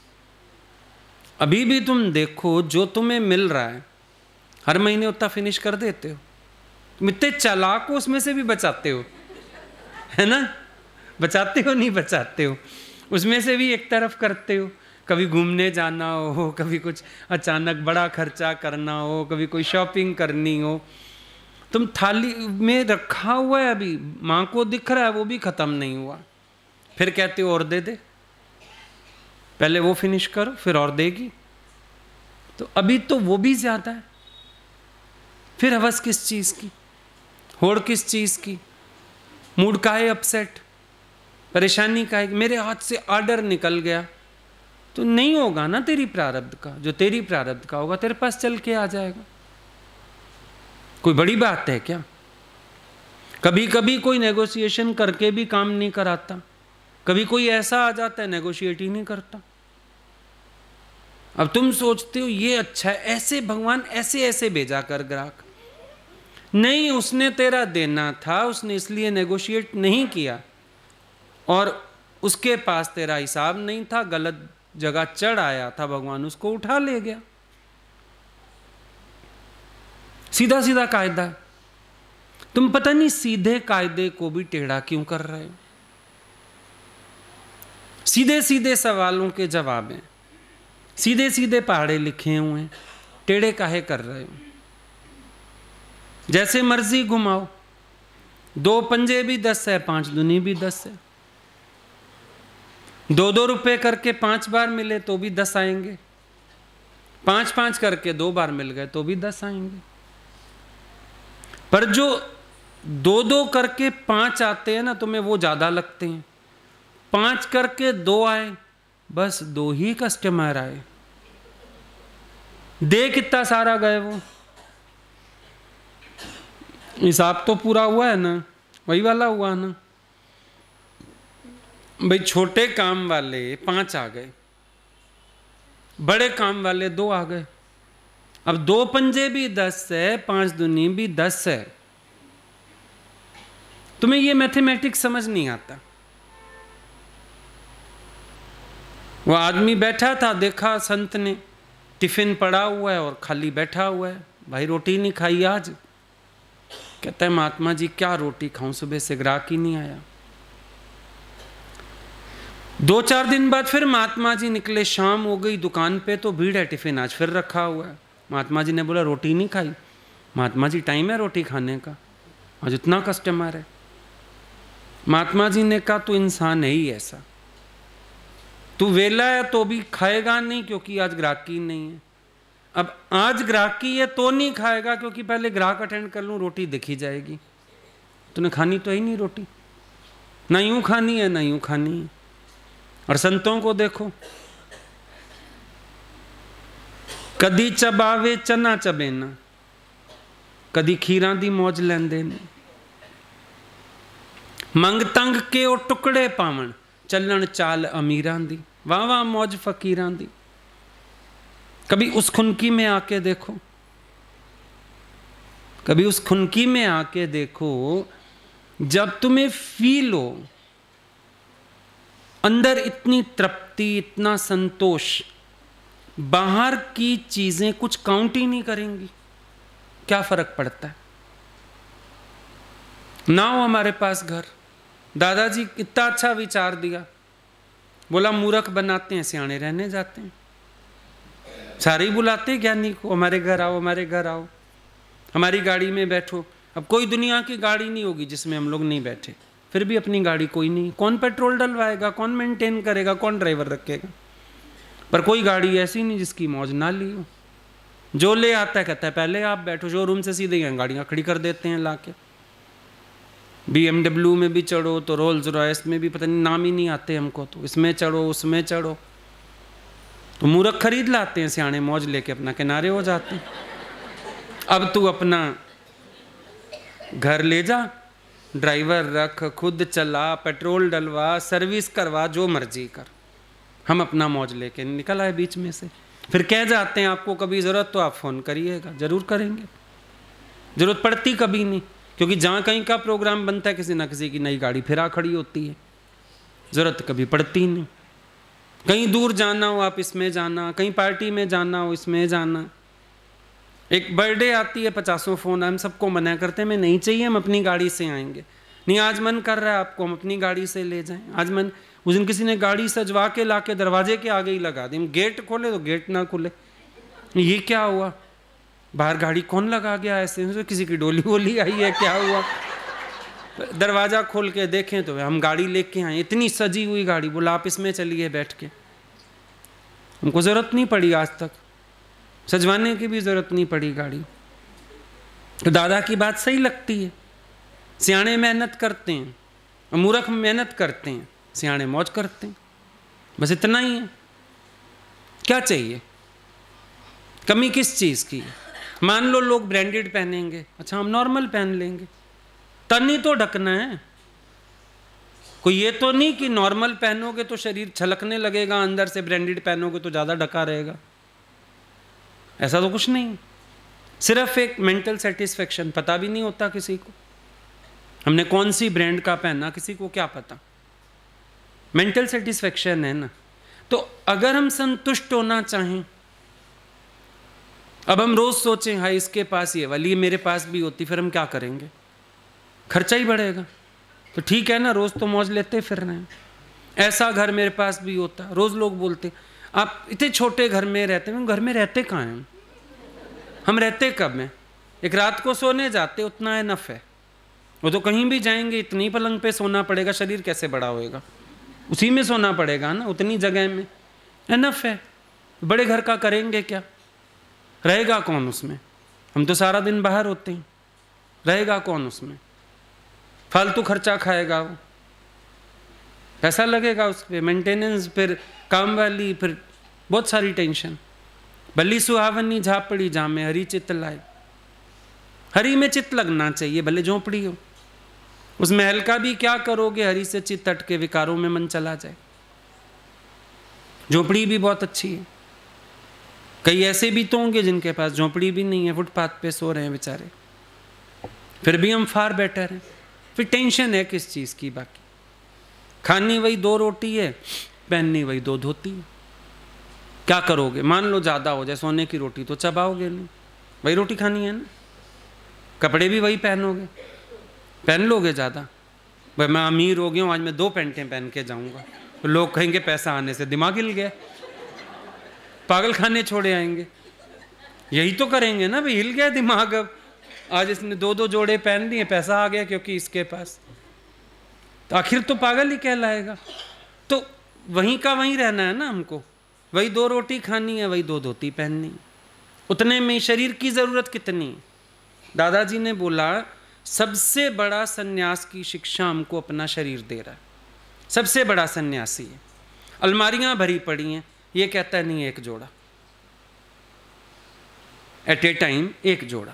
Speaker 1: अभी भी तुम देखो जो तुम्हें मिल रहा है हर महीने उतना फिनिश कर देते हो। तुम इतने चालाक हो, उसमें से भी बचाते हो, है ना। बचाते हो नहीं बचाते हो, उसमें से भी एक तरफ करते हो। कभी घूमने जाना हो, कभी कुछ अचानक बड़ा खर्चा करना हो, कभी कोई शॉपिंग करनी हो, तुम थाली में रखा हुआ है, अभी माँ को दिख रहा है, वो भी खत्म नहीं हुआ, फिर कहते हो और दे दे, पहले वो फिनिश करो फिर और देगी। तो अभी तो वो भी ज्यादा है, फिर हवस किस चीज की, होड़ किस चीज की, मूड का है अपसेट, परेशानी का है, मेरे हाथ से ऑर्डर निकल गया, तो नहीं होगा ना तेरी प्रारब्ध का, जो तेरी प्रारब्ध का होगा तेरे पास चल के आ जाएगा। कोई बड़ी बात है क्या? कभी कभी कोई नेगोशिएशन करके भी काम नहीं कराता, कभी कोई ऐसा आ जाता है नेगोशिएट ही नहीं करता। अब तुम सोचते हो ये अच्छा है, ऐसे भगवान ऐसे ऐसे भेजा कर ग्राहक, नहीं, उसने तेरा देना था, उसने इसलिए नेगोशिएट नहीं किया, और उसके पास तेरा हिसाब नहीं था, गलत जगह चढ़ आया था, भगवान उसको उठा ले गया। सीधा सीधा कायदा है। तुम पता नहीं सीधे कायदे को भी टेढ़ा क्यों कर रहे हो। सीधे सीधे सवालों के जवाब हैं, सीधे सीधे पहाड़े लिखे हुए हैं, टेढ़े काहे कर रहे हो। जैसे मर्जी घुमाओ, दो पंजे भी दस है, पांच दुनी भी दस है, दो दो रुपए करके पांच बार मिले तो भी दस आएंगे, पांच पांच करके दो बार मिल गए तो भी दस आएंगे। पर जो दो दो करके पांच आते हैं ना, तुम्हें वो ज्यादा लगते हैं। पांच करके दो आए, बस दो ही कस्टमर आए, दे कितना सारा गए वो, हिसाब तो पूरा हुआ है ना, वही वाला हुआ ना भाई। छोटे काम वाले पांच आ गए, बड़े काम वाले दो आ गए। अब दो पंजे भी दस है, पांच दुनी भी दस है। तुम्हें ये मैथमेटिक्स समझ नहीं आता। वो आदमी बैठा था, देखा संत ने टिफिन पड़ा हुआ है और खाली बैठा हुआ है, भाई रोटी नहीं खाई आज। कहता है महात्मा जी क्या रोटी खाऊं, सुबह से ग्राहक ही नहीं आया। दो चार दिन बाद फिर महात्मा जी निकले, शाम हो गई, दुकान पे तो भीड़ है, टिफिन आज फिर रखा हुआ है। महात्मा जी ने बोला रोटी नहीं खाई। महात्मा जी टाइम है रोटी खाने का, आज इतना कस्टमर है। महात्मा जी ने कहा तू इंसान है ही ऐसा, तू वेला है तो भी खाएगा नहीं क्योंकि आज ग्राहकी नहीं है। अब आज ग्राहकी है तो नहीं खाएगा क्योंकि पहले ग्राहक अटेंड कर लूं, रोटी दिखी जाएगी। तूने खानी तो ही नहीं रोटी, ना यूं खानी है ना यूं खानी है। और संतों को देखो, कदी चबावे चना चबे ना, कदी खीरा दी मौज लेंदे ने। मंग तंग के ओ टुकड़े पावन, चलन चाल अमीरां दी, वाह वाह मौज फकीरां दी। कभी उस खुनकी में आके देखो, कभी उस खुनकी में आके देखो, जब तुम्हें फील हो अंदर इतनी तृप्ति, इतना संतोष, बाहर की चीजें कुछ काउंट ही नहीं करेंगी, क्या फर्क पड़ता है। ना हो हमारे पास घर, दादाजी इतना अच्छा विचार दिया, बोला मूर्ख बनाते हैं सियाने रहने जाते हैं। सारे ही बुलाते हैं ज्ञानी को, हमारे घर आओ हमारे घर आओ, हमारी गाड़ी में बैठो। अब कोई दुनिया की गाड़ी नहीं होगी जिसमें हम लोग नहीं बैठे, फिर भी अपनी गाड़ी कोई नहीं, कौन पेट्रोल डलवाएगा, कौन मेंटेन करेगा, कौन ड्राइवर रखेगा। पर कोई गाड़ी ऐसी नहीं जिसकी मौज ना ली हो। जो ले आता है कहता है पहले आप बैठो, शोरूम से सीधे यहाँ गाड़ियाँ खड़ी कर देते हैं लाके। बी एम डब्ल्यू में भी चढ़ो तो रोल्स रॉयस में भी, पता नहीं नाम ही नहीं आते हमको, तो इसमें चढ़ो उसमें चढ़ो, तो मूर्ख खरीद लाते हैं, सियाने मौज लेके अपना किनारे हो जाते हैं। अब तू अपना घर ले जा, ड्राइवर रख, खुद चला, पेट्रोल डलवा, सर्विस करवा, जो मर्जी कर, हम अपना मौज लेके निकल आए बीच में से। फिर कह जाते हैं आपको कभी ज़रूरत तो आप फ़ोन करिएगा, ज़रूर करेंगे। ज़रूरत पड़ती कभी नहीं, क्योंकि जहाँ कहीं का प्रोग्राम बनता है किसी ना किसी की नई गाड़ी फिर आ खड़ी होती है, ज़रूरत कभी पड़ती नहीं। कहीं दूर जाना हो आप इसमें जाना, कहीं पार्टी में जाना हो इसमें जाना। एक बर्थडे आती है, पचासों फ़ोन, हम सबको मना करते हैं, मैं नहीं चाहिए, हम अपनी गाड़ी से आएंगे। नहीं आज मन कर रहा है आपको, हम अपनी गाड़ी से ले जाएं। आज मन, उस दिन किसी ने गाड़ी सजवा के ला के दरवाजे के आगे ही लगा दी, गेट खोले तो गेट ना खुले, ये क्या हुआ? बाहर गाड़ी कौन लगा गया ऐसे? किसी की डोली वोली आई है, क्या हुआ? दरवाज़ा खोल के देखें तो हम गाड़ी लेके आए, इतनी सजी हुई गाड़ी, बोला आप इसमें चलिए बैठ के। हमको ज़रूरत नहीं पड़ी आज तक, सजवाने की भी ज़रूरत नहीं पड़ी गाड़ी। तो दादा की बात सही लगती है, सियाणे मेहनत करते हैं, मूर्ख मेहनत करते हैं, सियाणे मौज करते हैं, बस इतना ही है। क्या चाहिए? कमी किस चीज़ की है? मान लो लोग ब्रांडेड पहनेंगे, अच्छा हम नॉर्मल पहन लेंगे, तन ही तो ढकना है। कोई ये तो नहीं कि नॉर्मल पहनोगे तो शरीर छलकने लगेगा, अंदर से ब्रांडेड पहनोगे तो ज़्यादा ढका रहेगा, ऐसा तो कुछ नहीं। सिर्फ एक मेंटल सेटिस्फेक्शन, पता भी नहीं होता किसी को हमने कौन सी ब्रांड का पहना, किसी को क्या पता, मेंटल सेटिस्फेक्शन है ना। तो अगर हम संतुष्ट होना चाहें, अब हम रोज सोचें हाय इसके पास ये वाली मेरे पास भी होती, फिर हम क्या करेंगे? खर्चा ही बढ़ेगा। तो ठीक है ना, रोज तो मौज लेते फिर रहे हैं, ऐसा घर मेरे पास भी होता। रोज लोग बोलते आप इतने छोटे घर में रहते हैं, घर में रहते कहाँ हैं? हम रहते कब में? एक रात को सोने जाते, उतना इनफ है। वो तो कहीं भी जाएंगे इतनी पलंग पे सोना पड़ेगा, शरीर कैसे बड़ा होएगा? उसी में सोना पड़ेगा ना, उतनी जगह में इनफ है। बड़े घर का करेंगे क्या? रहेगा कौन उसमें? हम तो सारा दिन बाहर होते हैं, रहेगा कौन उसमें? फालतू खर्चा खाएगा वो, पैसा लगेगा उस पर, मेंटेनेंस, फिर काम वाली, फिर बहुत सारी टेंशन। भली सुहावनी झापड़ी जामे हरी चित्त लाए, हरी में चित्त लगना चाहिए, भले झोंपड़ी हो। उस महल का भी क्या करोगे? हरी से चित्त अटके विकारों में मन चला जाए। झोंपड़ी भी बहुत अच्छी है। कई ऐसे भी तो होंगे जिनके पास झोंपड़ी भी नहीं है, फुटपाथ पे सो रहे हैं बेचारे, फिर भी हम फार बेटर हैं। फिर टेंशन है किस चीज़ की? बाकी खानी वही दो रोटी है, पहननी वही दो धोती है। क्या करोगे? मान लो ज़्यादा हो जाए सोने की रोटी, तो चबाओगे नहीं, वही रोटी खानी है ना। कपड़े भी वही पहनोगे, पहन लोगे ज़्यादा। भाई मैं अमीर हो गया हूँ, आज मैं दो पैंटें पहन के जाऊँगा, तो लोग कहेंगे पैसा आने से दिमाग हिल गया, पागल खाने छोड़े आएंगे। यही तो करेंगे ना भाई, हिल गया दिमाग, अब आज इसने दो दो जोड़े पहन लिए, पैसा आ गया क्योंकि इसके पास, तो आखिर तो पागल ही कहलाएगा। तो वहीं का वहीं रहना है ना हमको, वही दो रोटी खानी है, वही दो धोती पहननी, उतने में शरीर की ज़रूरत कितनी? दादाजी ने बोला सबसे बड़ा सन्यास की शिक्षा हमको अपना शरीर दे रहा है, सबसे बड़ा सन्यासी है। अलमारियां भरी पड़ी हैं, ये कहता नहीं एक जोड़ा, एट ए टाइम एक जोड़ा।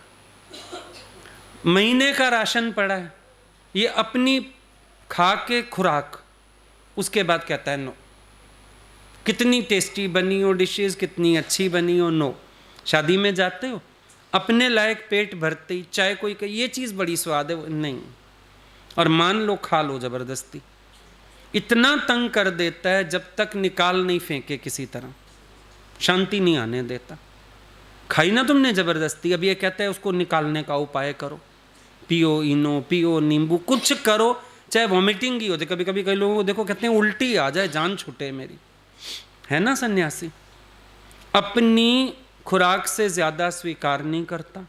Speaker 1: महीने का राशन पड़ा है, ये अपनी खा के खुराक, उसके बाद कहता है नो। कितनी टेस्टी बनी हो डिशेस, कितनी अच्छी बनी हो, नो। शादी में जाते हो, अपने लायक पेट भरते ही चाहे कोई कहे ये चीज़ बड़ी स्वाद है, नहीं, और मान लो खा लो ज़बरदस्ती। इतना तंग कर देता है जब तक निकाल नहीं फेंके किसी तरह, शांति नहीं आने देता। खाई ना तुमने ज़बरदस्ती, अब ये कहता है उसको निकालने का उपाय करो, पियो इनो, पियो नींबू, कुछ करो, चाहे वॉमिटिंग ही हो जाए। कभी कभी कई लोगों को देखो कहते हैं उल्टी आ जाए, जान छूटे मेरी, है ना सन्यासी। अपनी खुराक से ज़्यादा स्वीकार नहीं करता,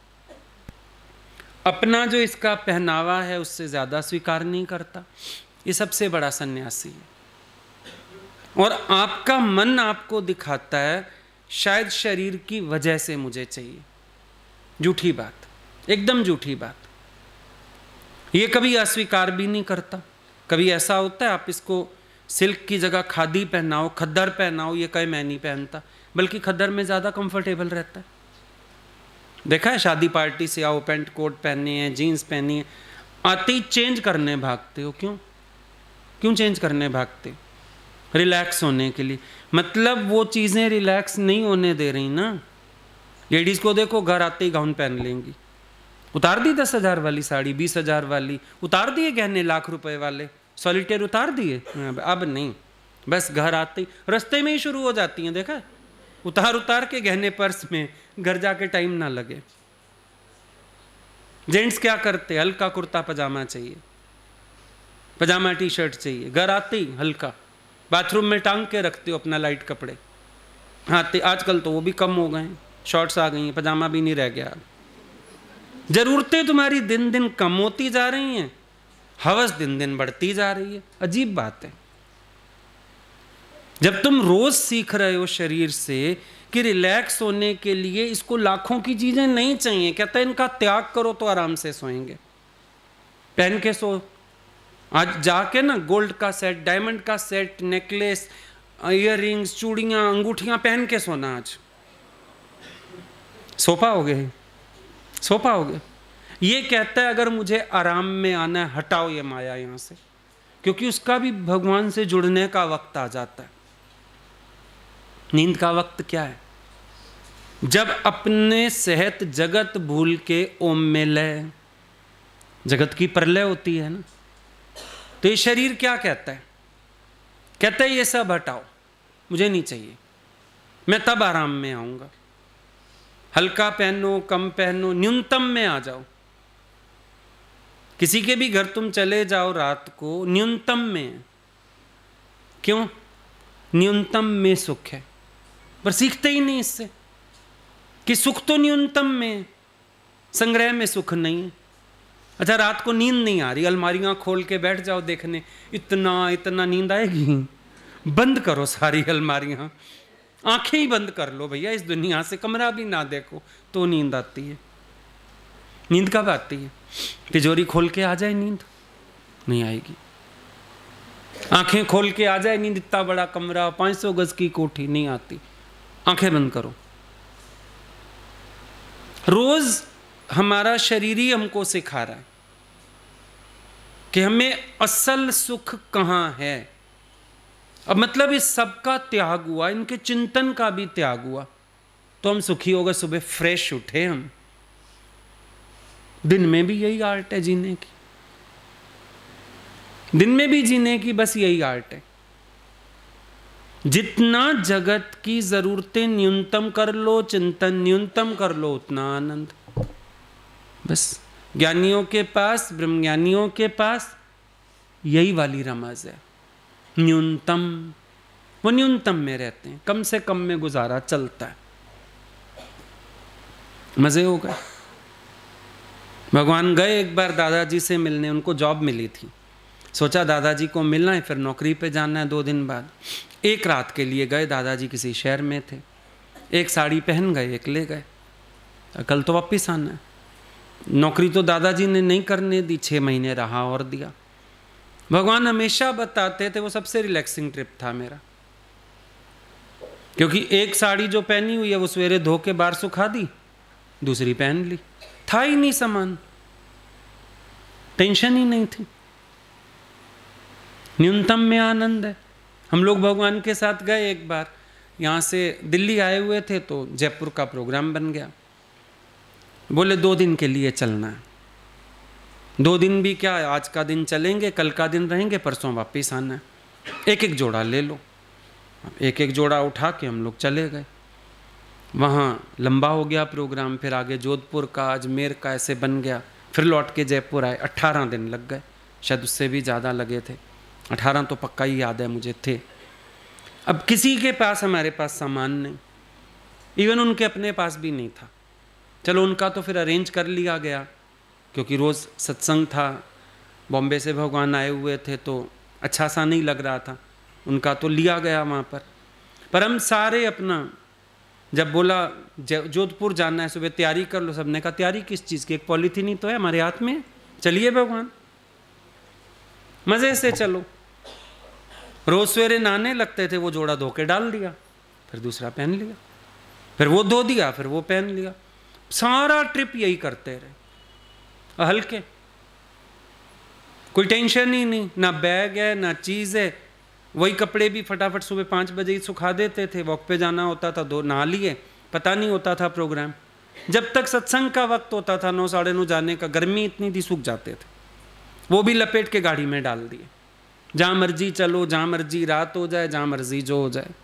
Speaker 1: अपना जो इसका पहनावा है उससे ज़्यादा स्वीकार नहीं करता। ये सबसे बड़ा सन्यासी है। और आपका मन आपको दिखाता है शायद शरीर की वजह से मुझे चाहिए, झूठी बात, एकदम झूठी बात। ये कभी अस्वीकार भी नहीं करता। कभी ऐसा होता है आप इसको सिल्क की जगह खादी पहनाओ, खद्दर पहनाओ, ये कहे मैं नहीं पहनता, बल्कि खद्दर में ज़्यादा कंफर्टेबल रहता है। देखा है, शादी पार्टी से आओ, पैंट कोट पहने हैं, जीन्स पहनी है, आते ही चेंज करने भागते हो। क्यों क्यों चेंज करने भागते? रिलैक्स होने के लिए। मतलब वो चीज़ें रिलैक्स नहीं होने दे रही ना। लेडीज़ को देखो घर आते ही गाउन पहन लेंगी, उतार दी दस हज़ार वाली साड़ी, बीस हज़ार वाली उतार दिए, गहने लाख रुपए वाले सॉलिटेयर उतार दिए, अब नहीं, बस घर आते ही रास्ते में ही शुरू हो जाती हैं। देखा, उतार उतार के गहने पर्स में, घर जाके टाइम ना लगे। जेंट्स क्या करते? हल्का कुर्ता पजामा चाहिए, पजामा टी शर्ट चाहिए, घर आते ही हल्का, बाथरूम में टांग के रखते हो अपना लाइट कपड़े, आते आजकल तो वो भी कम हो गए हैं, शॉर्ट्स आ गई हैं, पजामा भी नहीं रह गया। जरूरतें तुम्हारी दिन दिन कम होती जा रही हैं, हवस दिन दिन बढ़ती जा रही है। अजीब बात है। जब तुम रोज सीख रहे हो शरीर से कि रिलैक्स होने के लिए इसको लाखों की चीजें नहीं चाहिए, कहते हैं इनका त्याग करो तो आराम से सोएंगे, पहन के सो। आज जाके ना गोल्ड का सेट, डायमंड का सेट, नेकलेस, ईयर रिंग्स, चूड़ियां, अंगूठियां पहन के सोना। आज सो पाओगे? सो पाओगे? ये कहता है अगर मुझे आराम में आना है, हटाओ ये माया यहां से, क्योंकि उसका भी भगवान से जुड़ने का वक्त आ जाता है। नींद का वक्त क्या है? जब अपने सेहत जगत भूल के ओम में लय, जगत की प्रलय होती है ना, तो ये शरीर क्या कहता है? कहता है ये सब हटाओ, मुझे नहीं चाहिए, मैं तब आराम में आऊंगा। हल्का पहनो, कम पहनो, न्यूनतम में आ जाओ। किसी के भी घर तुम चले जाओ रात को, न्यूनतम में। क्यों? न्यूनतम में सुख है, पर सीखते ही नहीं इससे कि सुख तो न्यूनतम में, संग्रह में सुख नहीं है। अच्छा, रात को नींद नहीं आ रही, अलमारियां खोल के बैठ जाओ देखने, इतना इतना नींद आएगी? बंद करो सारी अलमारियां, आंखें ही बंद कर लो भैया, इस दुनिया से कमरा भी ना देखो तो नींद आती है। नींद कब आती है? तिजोरी खोल के आ जाए नींद? नहीं आएगी। आंखें खोल के आ जाए नींद, इतना बड़ा कमरा, पाँच सौ गज की कोठी, नहीं आती। आंखें बंद करो। रोज हमारा शरीर ही हमको सिखा रहा है कि हमें असल सुख कहाँ है। अब मतलब इस सब का त्याग हुआ, इनके चिंतन का भी त्याग हुआ, तो हम सुखी हो गए। सुबह फ्रेश उठे हम, दिन में भी यही आर्ट है जीने की, दिन में भी जीने की बस यही आर्ट है। जितना जगत की जरूरतें न्यूनतम कर लो, चिंतन न्यूनतम कर लो, उतना आनंद। बस ज्ञानियों के पास, ब्रह्मज्ञानियों के पास यही वाली रमज है, न्यूनतम। वो न्यूनतम में रहते हैं, कम से कम में गुजारा चलता है। मजे हो गए। भगवान गए एक बार दादाजी से मिलने, उनको जॉब मिली थी, सोचा दादाजी को मिलना है, फिर नौकरी पे जाना है दो दिन बाद। एक रात के लिए गए, दादाजी किसी शहर में थे, एक साड़ी पहन गए, एक ले गए, कल तो वापिस आना है। नौकरी तो दादाजी ने नहीं करने दी, छः महीने रहा और दिया। भगवान हमेशा बताते थे वो सबसे रिलैक्सिंग ट्रिप था मेरा, क्योंकि एक साड़ी जो पहनी हुई है वो सवेरे धो के बाहर सुखा दी, दूसरी पहन ली, था ही नहीं सामान, टेंशन ही नहीं थी। न्यूनतम में आनंद है। हम लोग भगवान के साथ गए एक बार, यहाँ से दिल्ली आए हुए थे तो जयपुर का प्रोग्राम बन गया। बोले दो दिन के लिए चलना है। दो दिन भी क्या, आज का दिन चलेंगे, कल का दिन रहेंगे, परसों वापस आना है। एक एक जोड़ा ले लो। एक एक जोड़ा उठा के हम लोग चले गए। वहाँ लंबा हो गया प्रोग्राम, फिर आगे जोधपुर का, अजमेर का, ऐसे बन गया। फिर लौट के जयपुर आए। अट्ठारह दिन लग गए, शायद उससे भी ज़्यादा लगे थे। अठारह तो पक्का ही याद है मुझे थे। अब किसी के पास हमारे पास सामान नहीं, इवन उनके अपने पास भी नहीं था। चलो उनका तो फिर अरेंज कर लिया गया, क्योंकि रोज़ सत्संग था, बॉम्बे से भगवान आए हुए थे तो अच्छा सा नहीं लग रहा था, उनका तो लिया गया वहाँ पर। पर हम सारे अपना, जब बोला जोधपुर जाना है, सुबह तैयारी कर लो, सबने कहा तैयारी किस चीज़ की, एक पॉलीथीन ही तो है हमारे हाथ में, चलिए भगवान मज़े से चलो। रोज़ सवेरे नहाने लगते थे, वो जोड़ा धो के डाल दिया, फिर दूसरा पहन लिया, फिर वो धो दिया, फिर वो पहन लिया। सारा ट्रिप यही करते रहे, हल्के, कोई टेंशन ही नहीं, ना बैग है ना चीज़ है। वही कपड़े भी फटाफट सुबह पाँच बजे ही सुखा देते थे, वॉक पे जाना होता था, दो नहा लिए, पता नहीं होता था प्रोग्राम। जब तक सत्संग का वक्त होता था नौ साढ़े नौ जाने का, गर्मी इतनी थी सूख जाते थे, वो भी लपेट के गाड़ी में डाल दिए। जहाँ मर्जी चलो, जहाँ मर्जी रात हो जाए, जहाँ मर्जी जो हो जाए।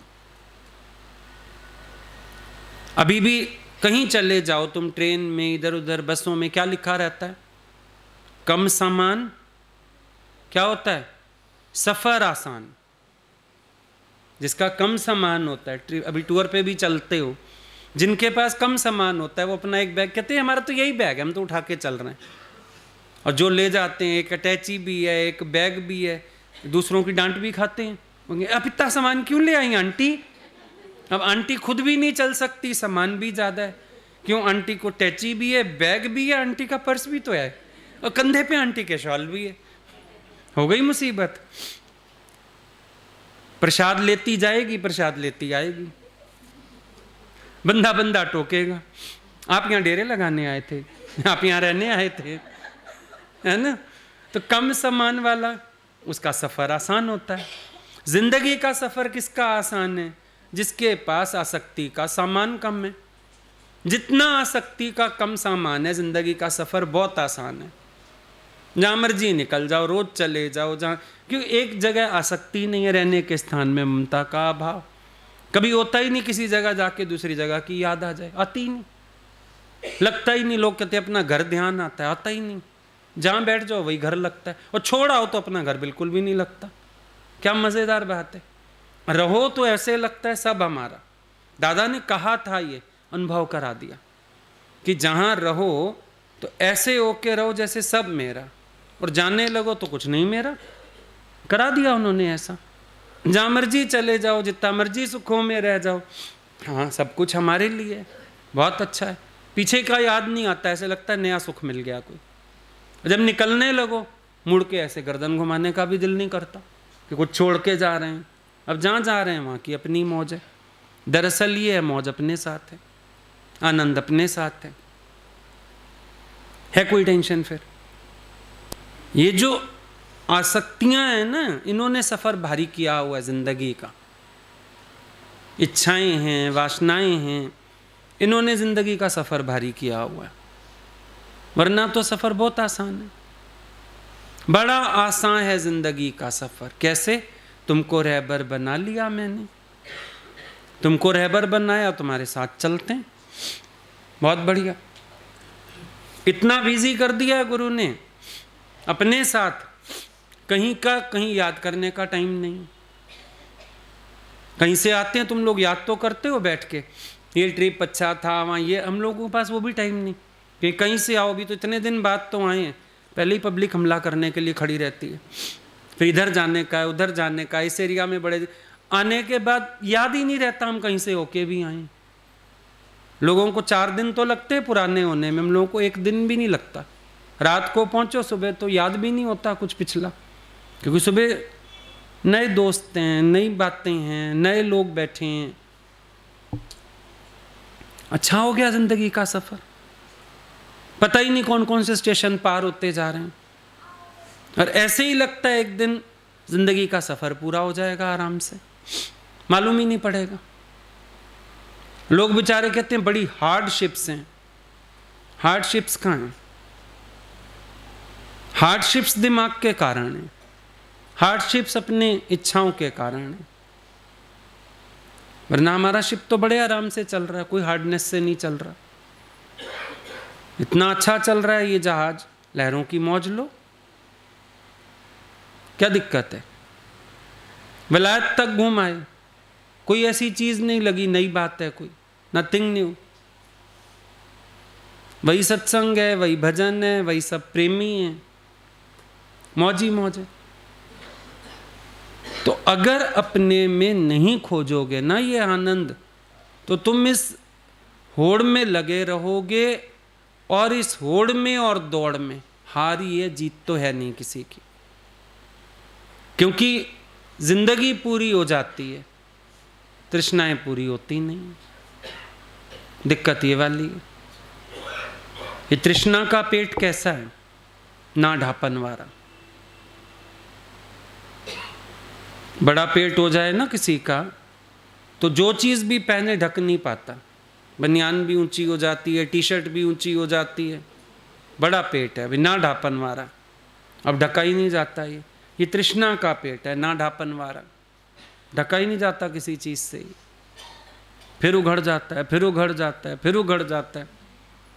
Speaker 1: अभी भी कहीं चले जाओ तुम, ट्रेन में, इधर उधर बसों में, क्या लिखा रहता है? कम सामान क्या होता है? सफ़र आसान। जिसका कम सामान होता है, अभी टूर पे भी चलते हो, जिनके पास कम सामान होता है वो अपना एक बैग, कहते हैं हमारा तो यही बैग है, हम तो उठा के चल रहे हैं। और जो ले जाते हैं, एक अटैची भी है, एक बैग भी है, दूसरों की डांट भी खाते हैं, अब इतना सामान क्यों ले आई आंटी? अब आंटी खुद भी नहीं चल सकती, सामान भी ज़्यादा है। क्यों? आंटी को टैची भी है, बैग भी है, आंटी का पर्स भी तो है, और कंधे पे आंटी के शॉल भी है। हो गई मुसीबत। प्रसाद लेती जाएगी, प्रसाद लेती आएगी, बंदा बंदा टोकेगा, आप यहाँ डेरे लगाने आए थे, आप यहाँ रहने आए थे, है ना? तो कम सामान वाला, उसका सफ़र आसान होता है। जिंदगी का सफ़र किसका आसान है? जिसके पास आसक्ति का सामान कम है। जितना आसक्ति का कम सामान है, जिंदगी का सफ़र बहुत आसान है। जहाँ मर्जी निकल जाओ, रोज चले जाओ, जहाँ, क्योंकि एक जगह आसक्ति नहीं है, रहने के स्थान में ममता का अभाव। कभी होता ही नहीं किसी जगह जाके दूसरी जगह की याद आ जाए, आती ही नहीं, लगता ही नहीं। लोग कहते अपना घर ध्यान आता है, आता ही नहीं। जहाँ बैठ जाओ वही घर लगता है, और छोड़ आओ तो अपना घर बिल्कुल भी नहीं लगता। क्या मज़ेदार बात है। रहो तो ऐसे लगता है सब हमारा। दादा ने कहा था, ये अनुभव करा दिया कि जहाँ रहो तो ऐसे होके रहो जैसे सब मेरा, और जाने लगो तो कुछ नहीं मेरा। करा दिया उन्होंने ऐसा। जहाँ मर्जी चले जाओ, जितना मर्जी सुखों में रह जाओ, हाँ सब कुछ हमारे लिए, बहुत अच्छा है। पीछे का याद नहीं आता, ऐसे लगता है नया सुख मिल गया कोई। जब निकलने लगो, मुड़ के ऐसे गर्दन घुमाने का भी दिल नहीं करता कि कुछ छोड़ के जा रहे हैं। अब जहाँ जा रहे हैं वहाँ की अपनी मौज है। दरअसल ये है, मौज अपने साथ है, आनंद अपने साथ है, है कोई टेंशन फिर? ये जो आसक्तियां हैं ना, इन्होंने सफ़र भारी किया हुआ है ज़िंदगी का। इच्छाएं हैं, वासनाएं हैं, इन्होंने ज़िंदगी का सफ़र भारी किया हुआ है। वरना तो सफ़र बहुत आसान है, बड़ा आसान है ज़िंदगी का सफ़र। कैसे? तुमको रहबर बना लिया मैंने, तुमको रहबर बनाया, तुम्हारे साथ चलते हैं, बहुत बढ़िया। इतना बिजी कर दिया गुरु ने अपने साथ, कहीं का कहीं याद करने का टाइम नहीं। कहीं से आते हैं तुम लोग, याद तो करते हो बैठ के, ये ट्रिप अच्छा था वहाँ, ये हम लोगों के पास वो भी टाइम नहीं कि कहीं से आओ। भी तो इतने दिन बाद तो आए हैं, पहले ही पब्लिक हमला करने के लिए खड़ी रहती है, फिर इधर जाने का है, उधर जाने का, इस एरिया में बड़े आने के बाद याद ही नहीं रहता हम कहीं से होके भी आए। लोगों को चार दिन तो लगते हैं पुराने होने में, हम लोगों को एक दिन भी नहीं लगता। रात को पहुंचो, सुबह तो याद भी नहीं होता कुछ पिछला, क्योंकि सुबह नए दोस्त हैं, नई बातें हैं, नए लोग बैठे हैं। अच्छा हो गया जिंदगी का सफर, पता ही नहीं कौन कौन से स्टेशन पार होते जा रहे हैं, और ऐसे ही लगता है एक दिन जिंदगी का सफर पूरा हो जाएगा आराम से, मालूम ही नहीं पड़ेगा। लोग बेचारे कहते हैं बड़ी हार्डशिप्स हैं। हार्डशिप्स कहाँ हैं? हार्डशिप्स दिमाग के कारण है, हार्डशिप्स अपने इच्छाओं के कारण है। वरना हमारा शिप तो बड़े आराम से चल रहा है, कोई हार्डनेस से नहीं चल रहा। इतना अच्छा चल रहा है ये जहाज, लहरों की मौज लो, क्या दिक्कत है? विलायत तक घूम आए, कोई ऐसी चीज नहीं लगी नई बात है, कोई नथिंग न्यू। वही सत्संग है, वही भजन है, वही सब प्रेमी है, मौज ही मौज है। तो अगर अपने में नहीं खोजोगे ना ये आनंद, तो तुम इस होड़ में लगे रहोगे, और इस होड़ में और दौड़ में हार ही है, जीत तो है नहीं किसी की। क्योंकि जिंदगी पूरी हो जाती है, तृष्णाएं पूरी होती नहीं। दिक्कत ये वाली है। ये तृष्णा का पेट कैसा है? ना ढापन वाला। बड़ा पेट हो जाए ना किसी का, तो जो चीज़ भी पहने ढक नहीं पाता। बनियान भी ऊंची हो जाती है, टी शर्ट भी ऊंची हो जाती है, बड़ा पेट है, अभी ना ढापन वाला, अब ढका ही नहीं जाता। ये ये तृष्णा का पेट है, ना ढापन वाला, ढका ही नहीं जाता किसी चीज़ से ही। फिर उघड़ जाता है, फिर उघड़ जाता है, फिर उघड़ जाता है।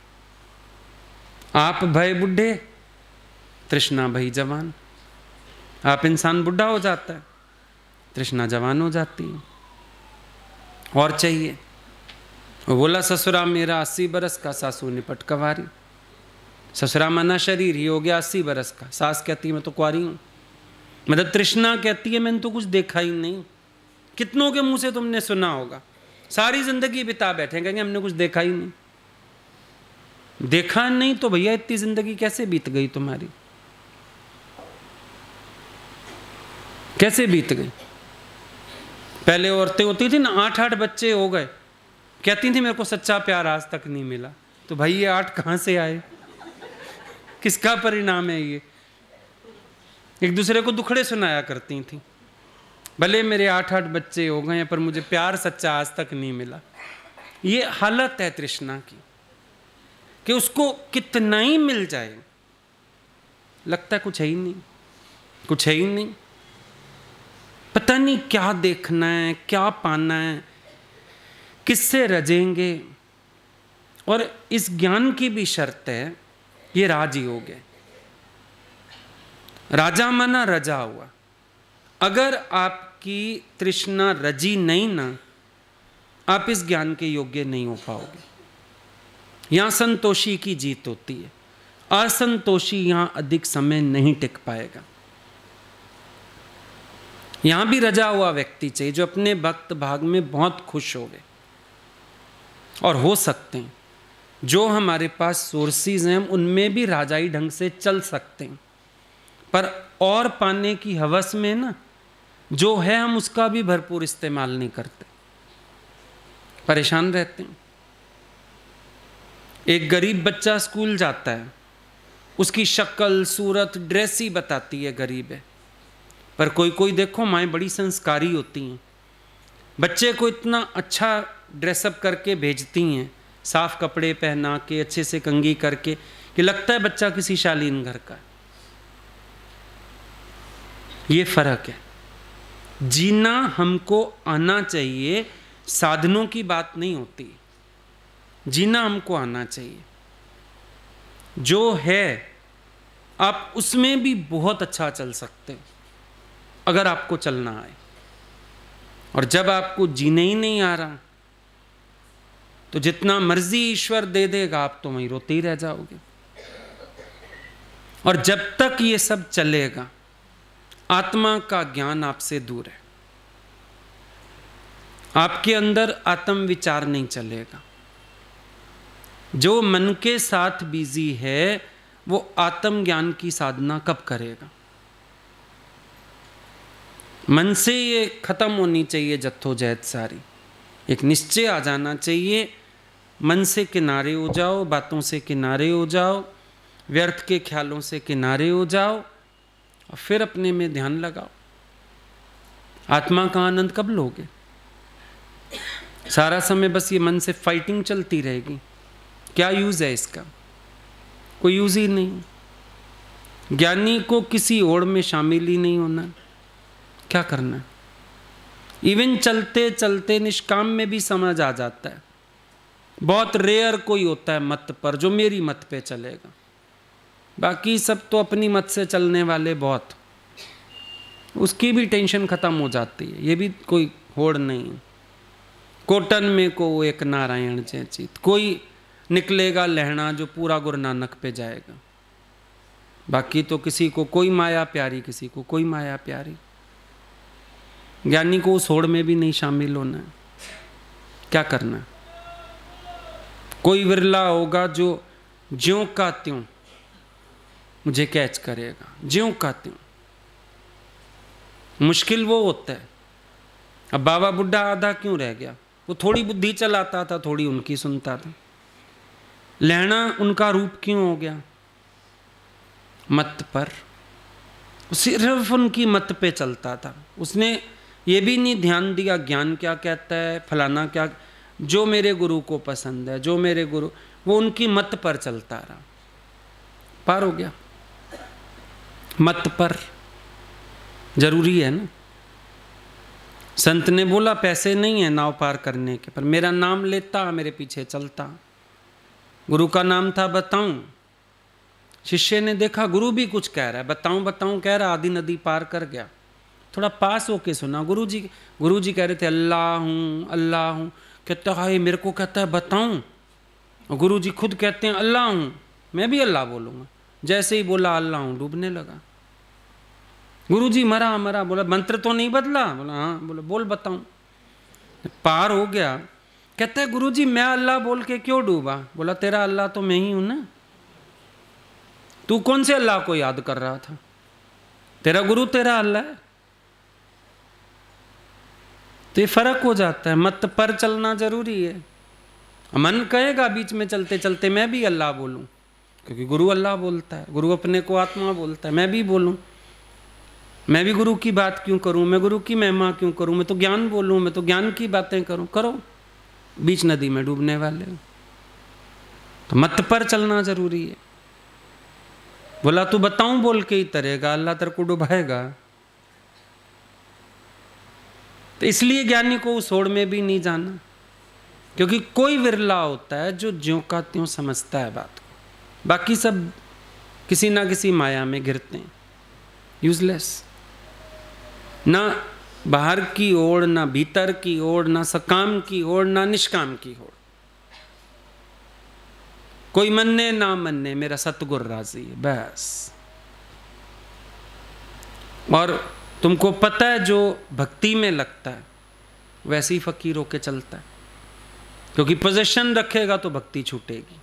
Speaker 1: आप भय बुढ़े, तृष्णा भई जवान। आप इंसान बुढ़ा हो जाता है, तृष्णा जवान हो जाती है, और चाहिए। वो बोला ससुरा मेरा अस्सी बरस का, सासू निपट कवारी। ससुरा माना शरीर ही हो गया अस्सी बरस का, सास कहती है मैं तो कुंवारी हूँ। मतलब तृष्णा कहती है मैंने तो कुछ देखा ही नहीं। कितनों के मुंह से तुमने सुना होगा, सारी जिंदगी बिता बैठे, कहेंगे हमने कुछ देखा ही नहीं। देखा नहीं तो भैया इतनी जिंदगी कैसे बीत गई तुम्हारी, कैसे बीत गई? पहले औरतें होती थी ना, आठ आठ बच्चे हो गए, कहती थी मेरे को सच्चा प्यार आज तक नहीं मिला। तो भाई ये आठ कहाँ से आए, किसका परिणाम है ये? एक दूसरे को दुखड़े सुनाया करती थी, भले मेरे आठ आठ बच्चे हो गए पर मुझे प्यार सच्चा आज तक नहीं मिला। ये हालत है तृष्णा की कि उसको कितना ही मिल जाए, लगता है कुछ है ही नहीं, कुछ है ही नहीं। पता नहीं क्या देखना है, क्या पाना है, किससे रजेंगे। और इस ज्ञान की भी शर्त है, ये राजयोग है। राजा माना रजा हुआ। अगर आपकी तृष्णा रजी नहीं ना, आप इस ज्ञान के योग्य नहीं हो पाओगे। यहां संतोषी की जीत होती है, असंतोषी यहां अधिक समय नहीं टिक पाएगा। यहां भी रजा हुआ व्यक्ति चाहिए जो अपने भक्त भाग में बहुत खुश होवे, और हो सकते हैं जो हमारे पास सोर्सेज हैं उनमें भी राजाई ढंग से चल सकते हैं, पर और पाने की हवस में ना जो है हम उसका भी भरपूर इस्तेमाल नहीं करते, परेशान रहते हैं। एक गरीब बच्चा स्कूल जाता है, उसकी शक्ल सूरत ड्रेस ही बताती है गरीब है, पर कोई कोई देखो माएँ बड़ी संस्कारी होती हैं, बच्चे को इतना अच्छा ड्रेसअप करके भेजती हैं, साफ कपड़े पहना के अच्छे से कंघी करके, कि लगता है बच्चा किसी शालीन घर का। ये फर्क है। जीना हमको आना चाहिए, साधनों की बात नहीं होती, जीना हमको आना चाहिए। जो है आप उसमें भी बहुत अच्छा चल सकते हो अगर आपको चलना आए, और जब आपको जीने ही नहीं आ रहा तो जितना मर्जी ईश्वर दे देगा आप तो वहीं रोते ही रह जाओगे। और जब तक ये सब चलेगा आत्मा का ज्ञान आपसे दूर है, आपके अंदर आत्म विचार नहीं चलेगा। जो मन के साथ बिजी है वो आत्म ज्ञान की साधना कब करेगा? मन से ये खत्म होनी चाहिए जद्दोजहद सारी, एक निश्चय आ जाना चाहिए। मन से किनारे हो जाओ, बातों से किनारे हो जाओ, व्यर्थ के ख्यालों से किनारे हो जाओ, और फिर अपने में ध्यान लगाओ। आत्मा का आनंद कब लोगे? सारा समय बस ये मन से फाइटिंग चलती रहेगी, क्या यूज़ है इसका? कोई यूज़ ही नहीं। ज्ञानी को किसी ओर में शामिल ही नहीं होना, क्या करना? इवन चलते चलते निष्काम में भी समझ आ जाता है। बहुत रेयर कोई होता है मत पर जो मेरी मत पे चलेगा, बाकी सब तो अपनी मत से चलने वाले बहुत, उसकी भी टेंशन खत्म हो जाती है। ये भी कोई होड़ नहीं है। कोटन में को एक नारायण जय चित, कोई निकलेगा लहना जो पूरा गुरु नानक पे जाएगा, बाकी तो किसी को कोई माया प्यारी, किसी को कोई माया प्यारी। ज्ञानी को उस होड़ में भी नहीं शामिल होना है, क्या करना है? कोई विरला होगा जो ज्यों का त्यों मुझे कैच करेगा, ज्यों का त्यों। मुश्किल वो होता है। अब बाबा बुढ़ा आधा क्यों रह गया? वो थोड़ी बुद्धि चलाता था, थोड़ी उनकी सुनता था। लहना उनका रूप क्यों हो गया? मत पर, सिर्फ उनकी मत पे चलता था। उसने ये भी नहीं ध्यान दिया ज्ञान क्या कहता है, फलाना क्या, जो मेरे गुरु को पसंद है, जो मेरे गुरु, वो उनकी मत पर चलता रहा, पार हो गया। मत पर जरूरी है ना। संत ने बोला पैसे नहीं है नाव पार करने के, पर मेरा नाम लेता, मेरे पीछे चलता। गुरु का नाम था बताऊं, शिष्य ने देखा गुरु भी कुछ कह रहा है, बताऊं बताऊं कह रहा, आधी नदी पार कर गया। थोड़ा पास होके सुना, गुरु जी गुरु जी कह रहे थे अल्लाह हूँ अल्लाह हूँ। कहता है मेरे को कहता है बताऊं, और गुरु जी खुद कहते हैं अल्लाह हूँ, मैं भी अल्लाह बोलूँगा। जैसे ही बोला अल्लाह हूँ, डूबने लगा। गुरु जी मरा मरा, बोला मंत्र तो नहीं बदला? बोला हाँ। बोला बोल बताऊं। पार हो गया। कहता है गुरु जी मैं अल्लाह बोल के क्यों डूबा? बोला तेरा अल्लाह तो मैं ही हूं ना, तू कौन से अल्लाह को याद कर रहा था? तेरा गुरु तेरा अल्लाह है। तो ये फर्क हो जाता है, मत पर चलना जरूरी है। मन कहेगा बीच में चलते चलते मैं भी अल्लाह बोलूं, क्योंकि गुरु अल्लाह बोलता है, गुरु अपने को आत्मा बोलता है। मैं भी बोलूं, मैं भी गुरु की बात क्यों करूं, मैं गुरु की महिमा क्यों करूं, मैं तो ज्ञान बोलूं, मैं तो ज्ञान की बातें करूं। करो, बीच नदी में डूबने वाले हो। तो मत पर चलना जरूरी है। बोला तू बताऊं बोल के ही तरेगा, अल्लाह तेरे को डुबाएगा। तो इसलिए ज्ञानी को उस होड़ में भी नहीं जाना, क्योंकि कोई विरला होता है जो ज्यों का त्यों समझता है बात को। बाकी सब किसी ना किसी माया में गिरते हैं, यूजलेस। ना बाहर की ओर, ना भीतर की ओर, ना सकाम की ओर, ना निष्काम की ओर। कोई मन्ने ना मन्ने, मेरा सतगुर राजी है, बस। और तुमको पता है जो भक्ति में लगता है वैसे ही फकीर होके चलता है, क्योंकि पोजीशन रखेगा तो भक्ति छूटेगी।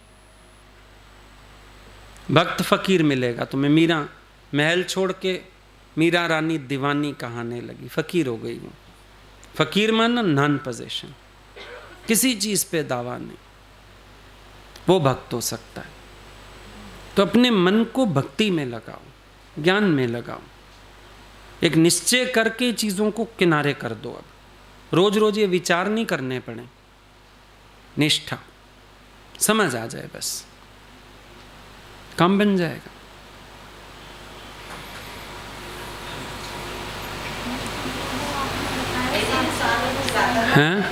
Speaker 1: भक्त फकीर मिलेगा तुम्हें। मीरा महल छोड़ के मीरा रानी दीवानी कहाने लगी, फकीर हो गई वो। फकीर माना नॉन पोजीशन, किसी चीज पे दावा नहीं, वो भक्त हो सकता है। तो अपने मन को भक्ति में लगाओ, ज्ञान में लगाओ। एक निश्चय करके चीजों को किनारे कर दो। अब रोज रोज ये विचार नहीं करने पड़े, निष्ठा समझ आ जाए, बस काम बन जाएगा। हैं?